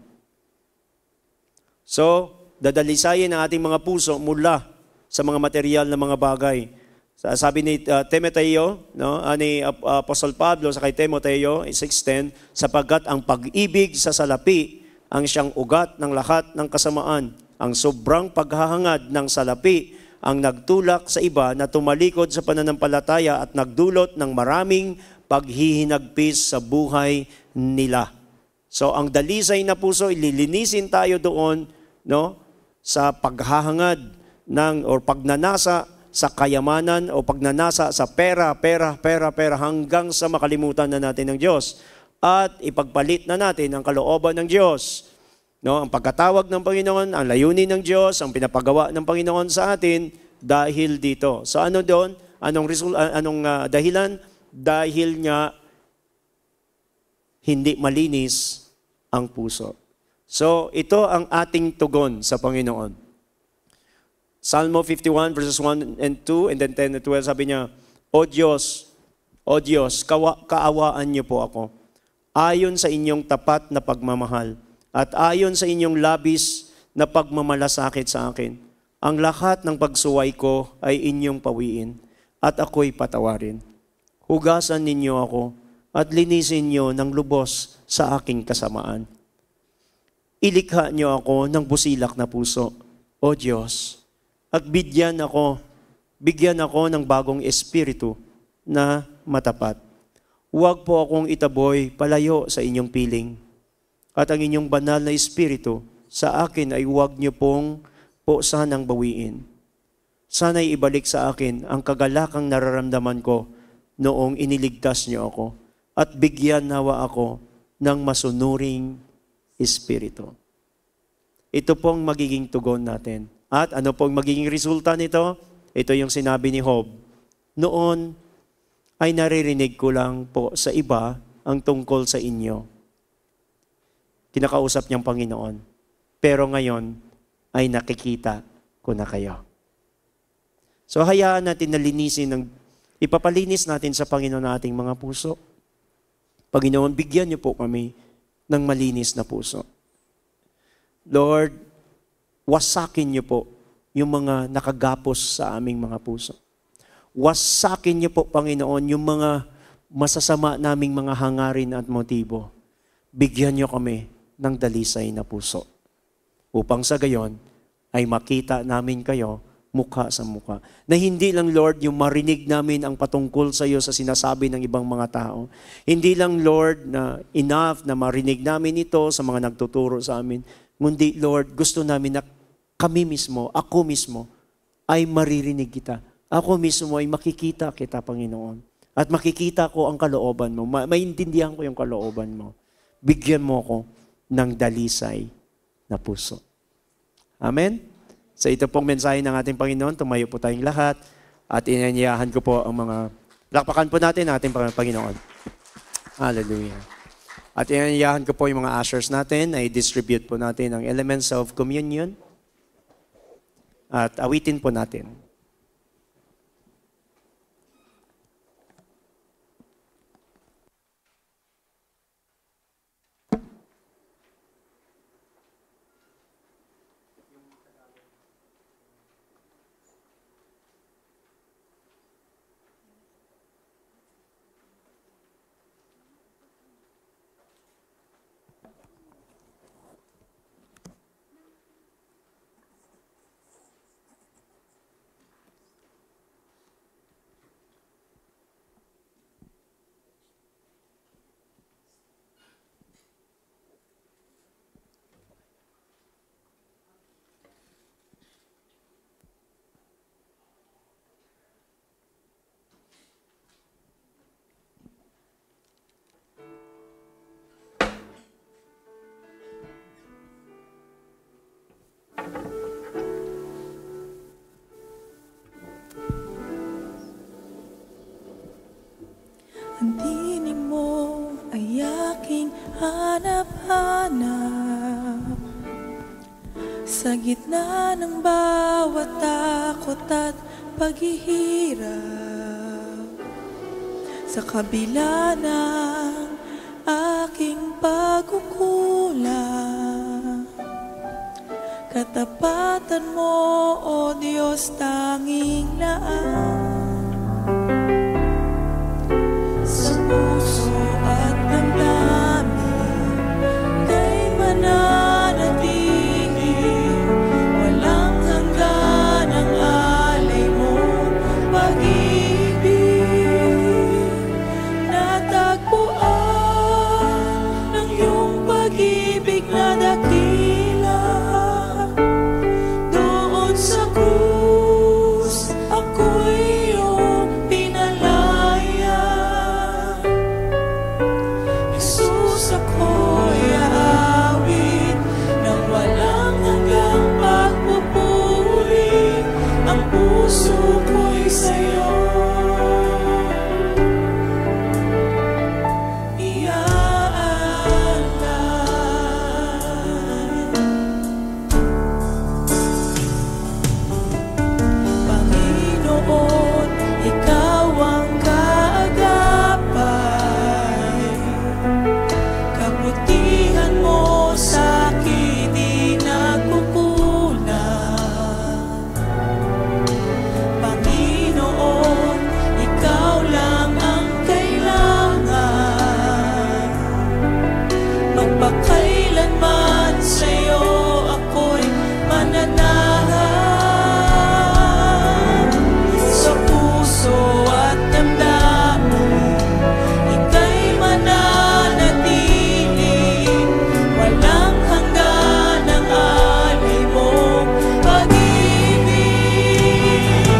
So, dadalisayin ang ating mga puso mula sa mga material na mga bagay. Sabi ni uh, Timoteo, no, uh, ni uh, Apostle Pablo sa kay Timoteo, six ten, sapagkat ang pag-ibig sa salapi ang siyang ugat ng lahat ng kasamaan. Ang sobrang paghahangad ng salapi ang nagtulak sa iba na tumalikod sa pananampalataya at nagdulot ng maraming paghihinagpis sa buhay nila. So ang dalisay na puso, ililinisin tayo doon, no, sa paghahangad ng or pagnanasa sa kayamanan o pagnanasa sa pera, pera, pera, pera hanggang sa makalimutan na natin ng Diyos at ipagpalit na natin ang kalooban ng Diyos. No, ang pagkatawag ng Panginoon, ang layunin ng Diyos, ang pinapagawa ng Panginoon sa atin dahil dito. So ano doon? Anong result, anong uh, dahilan? Dahil nga hindi malinis ang puso. So ito ang ating tugon sa Panginoon. Psalmo fifty-one verses one and two and then ten and twelve, sabi niya, O Diyos, O Diyos, kawa, kaawaan niyo po ako. Ayon sa inyong tapat na pagmamahal at ayon sa inyong labis na pagmamalasakit sa akin, ang lahat ng pagsuway ko ay inyong pawiin at ako'y patawarin. Hugasan ninyo ako at linisin niyo ng lubos sa aking kasamaan. Ilikha niyo ako ng busilak na puso, O Diyos, at bigyan ako, bigyan ako ng bagong espiritu na matapat. Huwag po akong itaboy palayo sa inyong piling. At ang inyong banal na espiritu sa akin ay huwag niyo pong po sanang bawiin. Sana'y ibalik sa akin ang kagalakang nararamdaman ko noong iniligtas niyo ako at bigyan nawa ako ng masunuring espiritu. Ito pong magiging tugon natin. At ano pong magiging resulta nito? Ito yung sinabi ni Job. Noon ay naririnig ko lang po sa iba ang tungkol sa inyo. Kinakausap niyang Panginoon. Pero ngayon ay nakikita ko na kayo. So hayaan natin na linisin, ng, ipapalinis natin sa Panginoon na ating mga puso. Panginoon, bigyan niyo po kami ng malinis na puso. Lord, wasakin niyo po yung mga nakagapos sa aming mga puso. Wasakin niyo po, Panginoon, yung mga masasama naming mga hangarin at motibo. Bigyan niyo kami ng dalisay na puso. Upang sa gayon ay makita namin kayo mukha sa mukha. Na hindi lang, Lord, yung marinig namin ang patungkol sa iyo sa sinasabi ng ibang mga tao. Hindi lang, Lord, na enough na marinig namin ito sa mga nagtuturo sa amin. Ngundi, Lord, gusto namin na kami mismo, ako mismo, ay maririnig kita. Ako mismo ay makikita kita, Panginoon. At makikita ko ang kalooban mo. Ma- maintindihan ko yung kalooban mo. Bigyan mo ko ng dalisay na puso. Amen? Sa ito pong mensahe ng ating Panginoon, tumayo po tayong lahat at inanyayahan ko po ang mga, lakpakan po natin ang ating Panginoon. Hallelujah. At inanyayahan ko po yung mga ushers natin, ay distribute po natin ang elements of communion at awitin po natin. hanap-hanap sa gitna ng bawat takot at paghihirap, sa kabila ng aking pagkukulang. Katapatan mo, O Diyos, tanging laan. Sa puso at damdamin kay mananatili, walang hanggan ang alay mo pag-ibig. Natagpuan ng iyong pag-ibig na dakila. Doon sa krus, ako'y iyong pinalaya. Jesus, ako'y aawit ng walang hanggang pagpupuri. Ang puso ko'y sa'yo iaalay. Panginoon, ikaw ang kaagapay. Kabutihan mo sa'kin di nagkukulang. Panginoon, ikaw lang ang kailangan. Magpakailanman sa'yo ako'y mananahan. Sa puso at damdamin ika'y mananatili. Walang hanggan ang alay mong pag-ibig.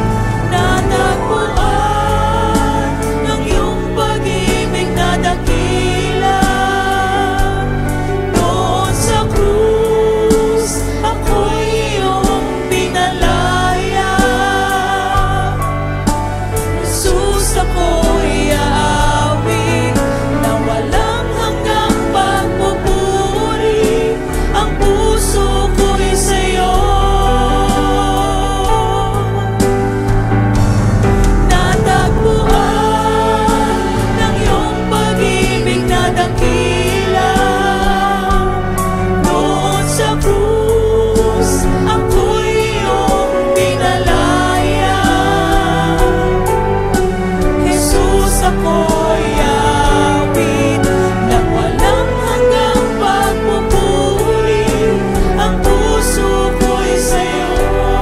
Natagpuan ng iyong pag-ibig na dakila. Doon sa krus, ako'y iyong pinalaya. Jesus, ako'y aawit na walang hanggang pagpupuri. Ang puso ko'y sa'yo natagpuan ng iyong pag-ibig na dakila. Doon sa krus, ako'y iyong pinalaya. Jesus, ako'y aawit ng walang hanggang pagpupuri. Ang puso ko'y sa'yo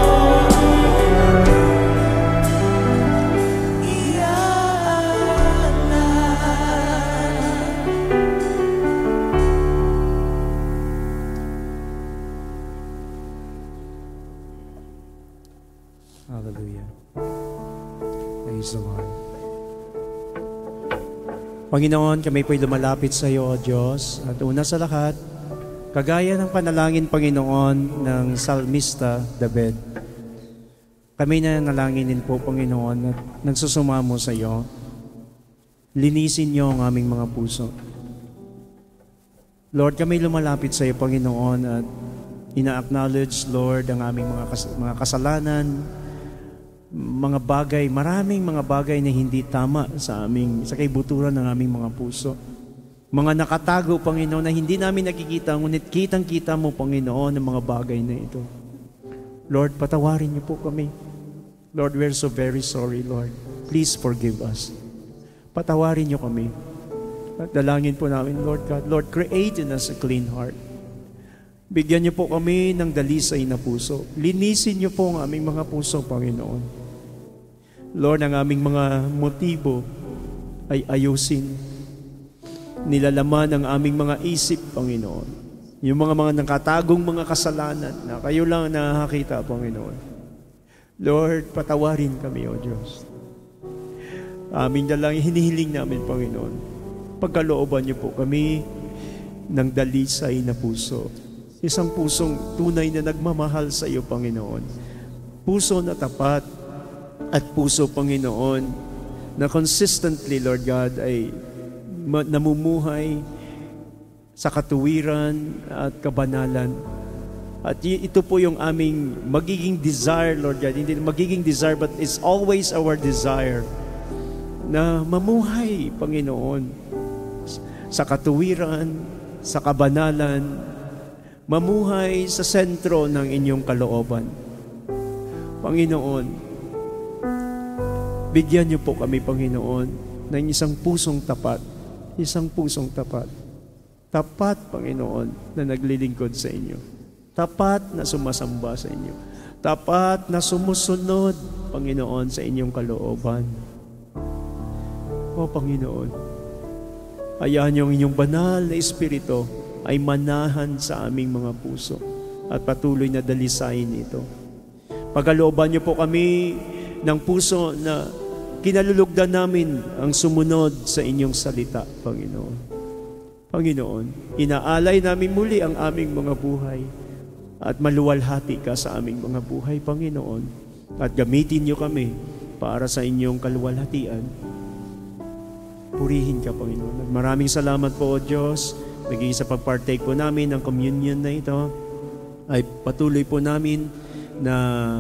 iaalay. Hallelujah. Praise the Lord. Panginoon, kami po'y lumalapit sa iyo, O Diyos. At una sa lahat, kagaya ng panalangin, Panginoon, ng Salmista David, kami na nalanginin po, Panginoon, at nagsusumamo sa iyo. Linisin niyo ang aming mga puso. Lord, kami lumalapit sa iyo, Panginoon, at ina-acknowledge, Lord, ang aming mga, kas- mga kasalanan, mga bagay, maraming mga bagay na hindi tama sa aming, sa kaibuturan ng aming mga puso. Mga nakatago, Panginoon, na hindi namin nakikita, ngunit kitang-kita mo, Panginoon, ang mga bagay na ito. Lord, patawarin niyo po kami. Lord, we're so very sorry, Lord. Please forgive us. Patawarin niyo kami. At dalangin po namin, Lord God, Lord, create in us a clean heart. Bigyan niyo po kami ng dalisay na puso. Linisin niyo po ang aming mga puso, Panginoon. Lord, ang aming mga motibo ay ayusin. Nilalaman ang aming mga isip, Panginoon. Yung mga mga nakatagong mga kasalanan na kayo lang nakakita, Panginoon. Lord, patawarin kami, O Diyos. Aming dalangin, hinihiling namin, Panginoon. Pagkalooban niyo po kami ng dalisay na puso. Isang pusong tunay na nagmamahal sa iyo, Panginoon. Puso na tapat at puso, Panginoon, na consistently, Lord God, ay namumuhay sa katuwiran at kabanalan. At ito po yung aming magiging desire, Lord God. Hindi magiging desire, but it's always our desire na mamuhay, Panginoon, sa katuwiran, sa kabanalan, mamuhay sa sentro ng inyong kalooban. Panginoon, bigyan niyo po kami, Panginoon, ng isang pusong tapat, isang pusong tapat. Tapat, Panginoon, na naglilingkod sa inyo. Tapat na sumasamba sa inyo. Tapat na sumusunod, Panginoon, sa inyong kalooban. O Panginoon, hayaan yung inyong banal na Espiritu ay manahan sa aming mga puso at patuloy na dalisayin ito. Pagkalooban niyo po kami ng puso na kinalulugdan namin ang sumunod sa inyong salita, Panginoon. Panginoon, inaalay namin muli ang aming mga buhay at maluwalhati ka sa aming mga buhay, Panginoon. At gamitin niyo kami para sa inyong kaluwalhatian. Purihin ka, Panginoon. At maraming salamat po, O Diyos. Naging sa pag-partake po namin ng communion na ito, ay patuloy po namin na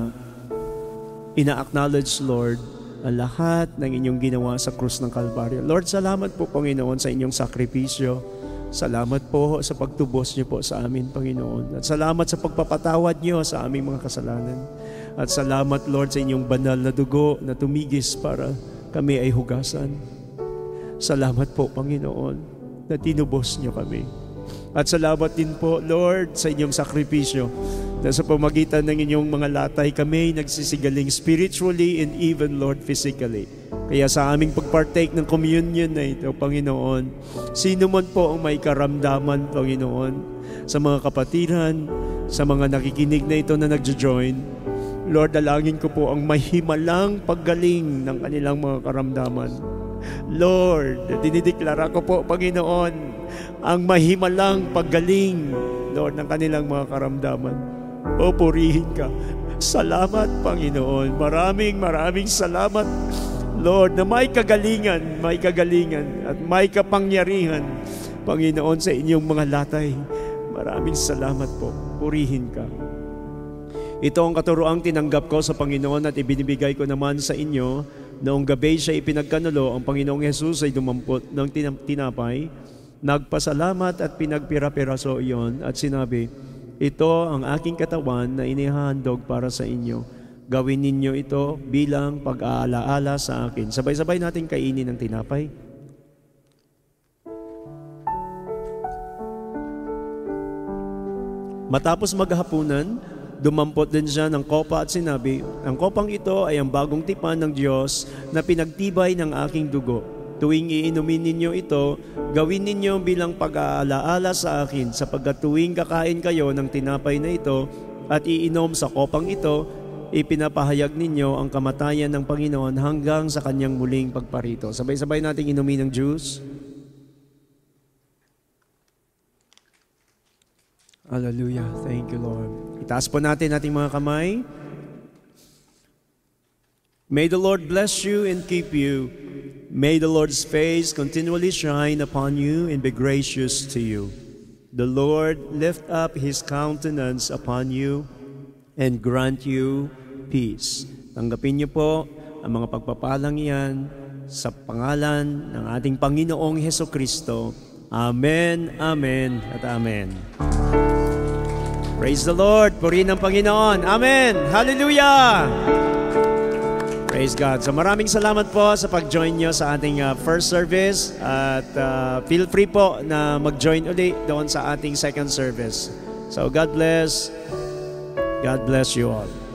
ina-acknowledge, Lord, ang lahat ng inyong ginawa sa krus ng Kalbaryo. Lord, salamat po, Panginoon, sa inyong sakripisyo. Salamat po sa pagtubos niyo po sa amin, Panginoon. At salamat sa pagpapatawad niyo sa aming mga kasalanan. At salamat, Lord, sa inyong banal na dugo na tumigis para kami ay hugasan. Salamat po, Panginoon, na tinubos niyo kami. At salamat din po, Lord, sa inyong sakripisyo na sa pamagitan ng inyong mga latay kami nagsisigaling spiritually and even, Lord, physically. Kaya sa aming pagpartake ng communion na ito, Panginoon, sino man po ang may karamdaman, Panginoon, sa mga kapatiran, sa mga nakikinig na ito na nagjo-join, Lord, dalangin ko po ang mahimalang paggaling ng kanilang mga karamdaman. Lord, dinideklara ko po, Panginoon, ang mahimalang paggaling, Lord, ng kanilang mga karamdaman. O, purihin ka. Salamat, Panginoon. Maraming, maraming salamat, Lord, na may kagalingan, may kagalingan, at may kapangyarihan, Panginoon, sa inyong mga latay. Maraming salamat po. Purihin ka. Ito ang katuroang tinanggap ko sa Panginoon at ibinibigay ko naman sa inyo. Noong gabi siya ipinagkanulo, ang Panginoong Hesus ay dumampot ng tinapay, nagpasalamat at pinagpira-piraso iyon at sinabi, ito ang aking katawan na inihahandog para sa inyo. Gawin ninyo ito bilang pag-aalaala sa akin. Sabay-sabay natin kainin ng tinapay. Matapos maghapunan, dumampot din siya ng kopa at sinabi, ang kopang ito ay ang bagong tipan ng Diyos na pinagtibay ng aking dugo. Tuwing iinumin ninyo ito, gawin ninyo bilang pag-aalaala sa akin, sapagkat tuwing kakain kayo ng tinapay na ito at iinom sa kopang ito, ipinapahayag ninyo ang kamatayan ng Panginoon hanggang sa kanyang muling pagparito. Sabay-sabay nating inumin ng juice. Hallelujah. Thank you, Lord. Itaas po natin ating mga kamay. May the Lord bless you and keep you. May the Lord's face continually shine upon you and be gracious to you. The Lord lift up His countenance upon you and grant you peace. Tanggapin niyo po ang mga pagpapalang iyan sa pangalan ng ating Panginoong Hesukristo. Amen, amen, at amen. Praise the Lord. Purihin ang Panginoon. Amen. Hallelujah. Praise God. So maraming salamat po sa pag-join nyo sa ating uh, first service at uh, feel free po na mag-join ulit doon sa ating second service. So God bless. God bless you all.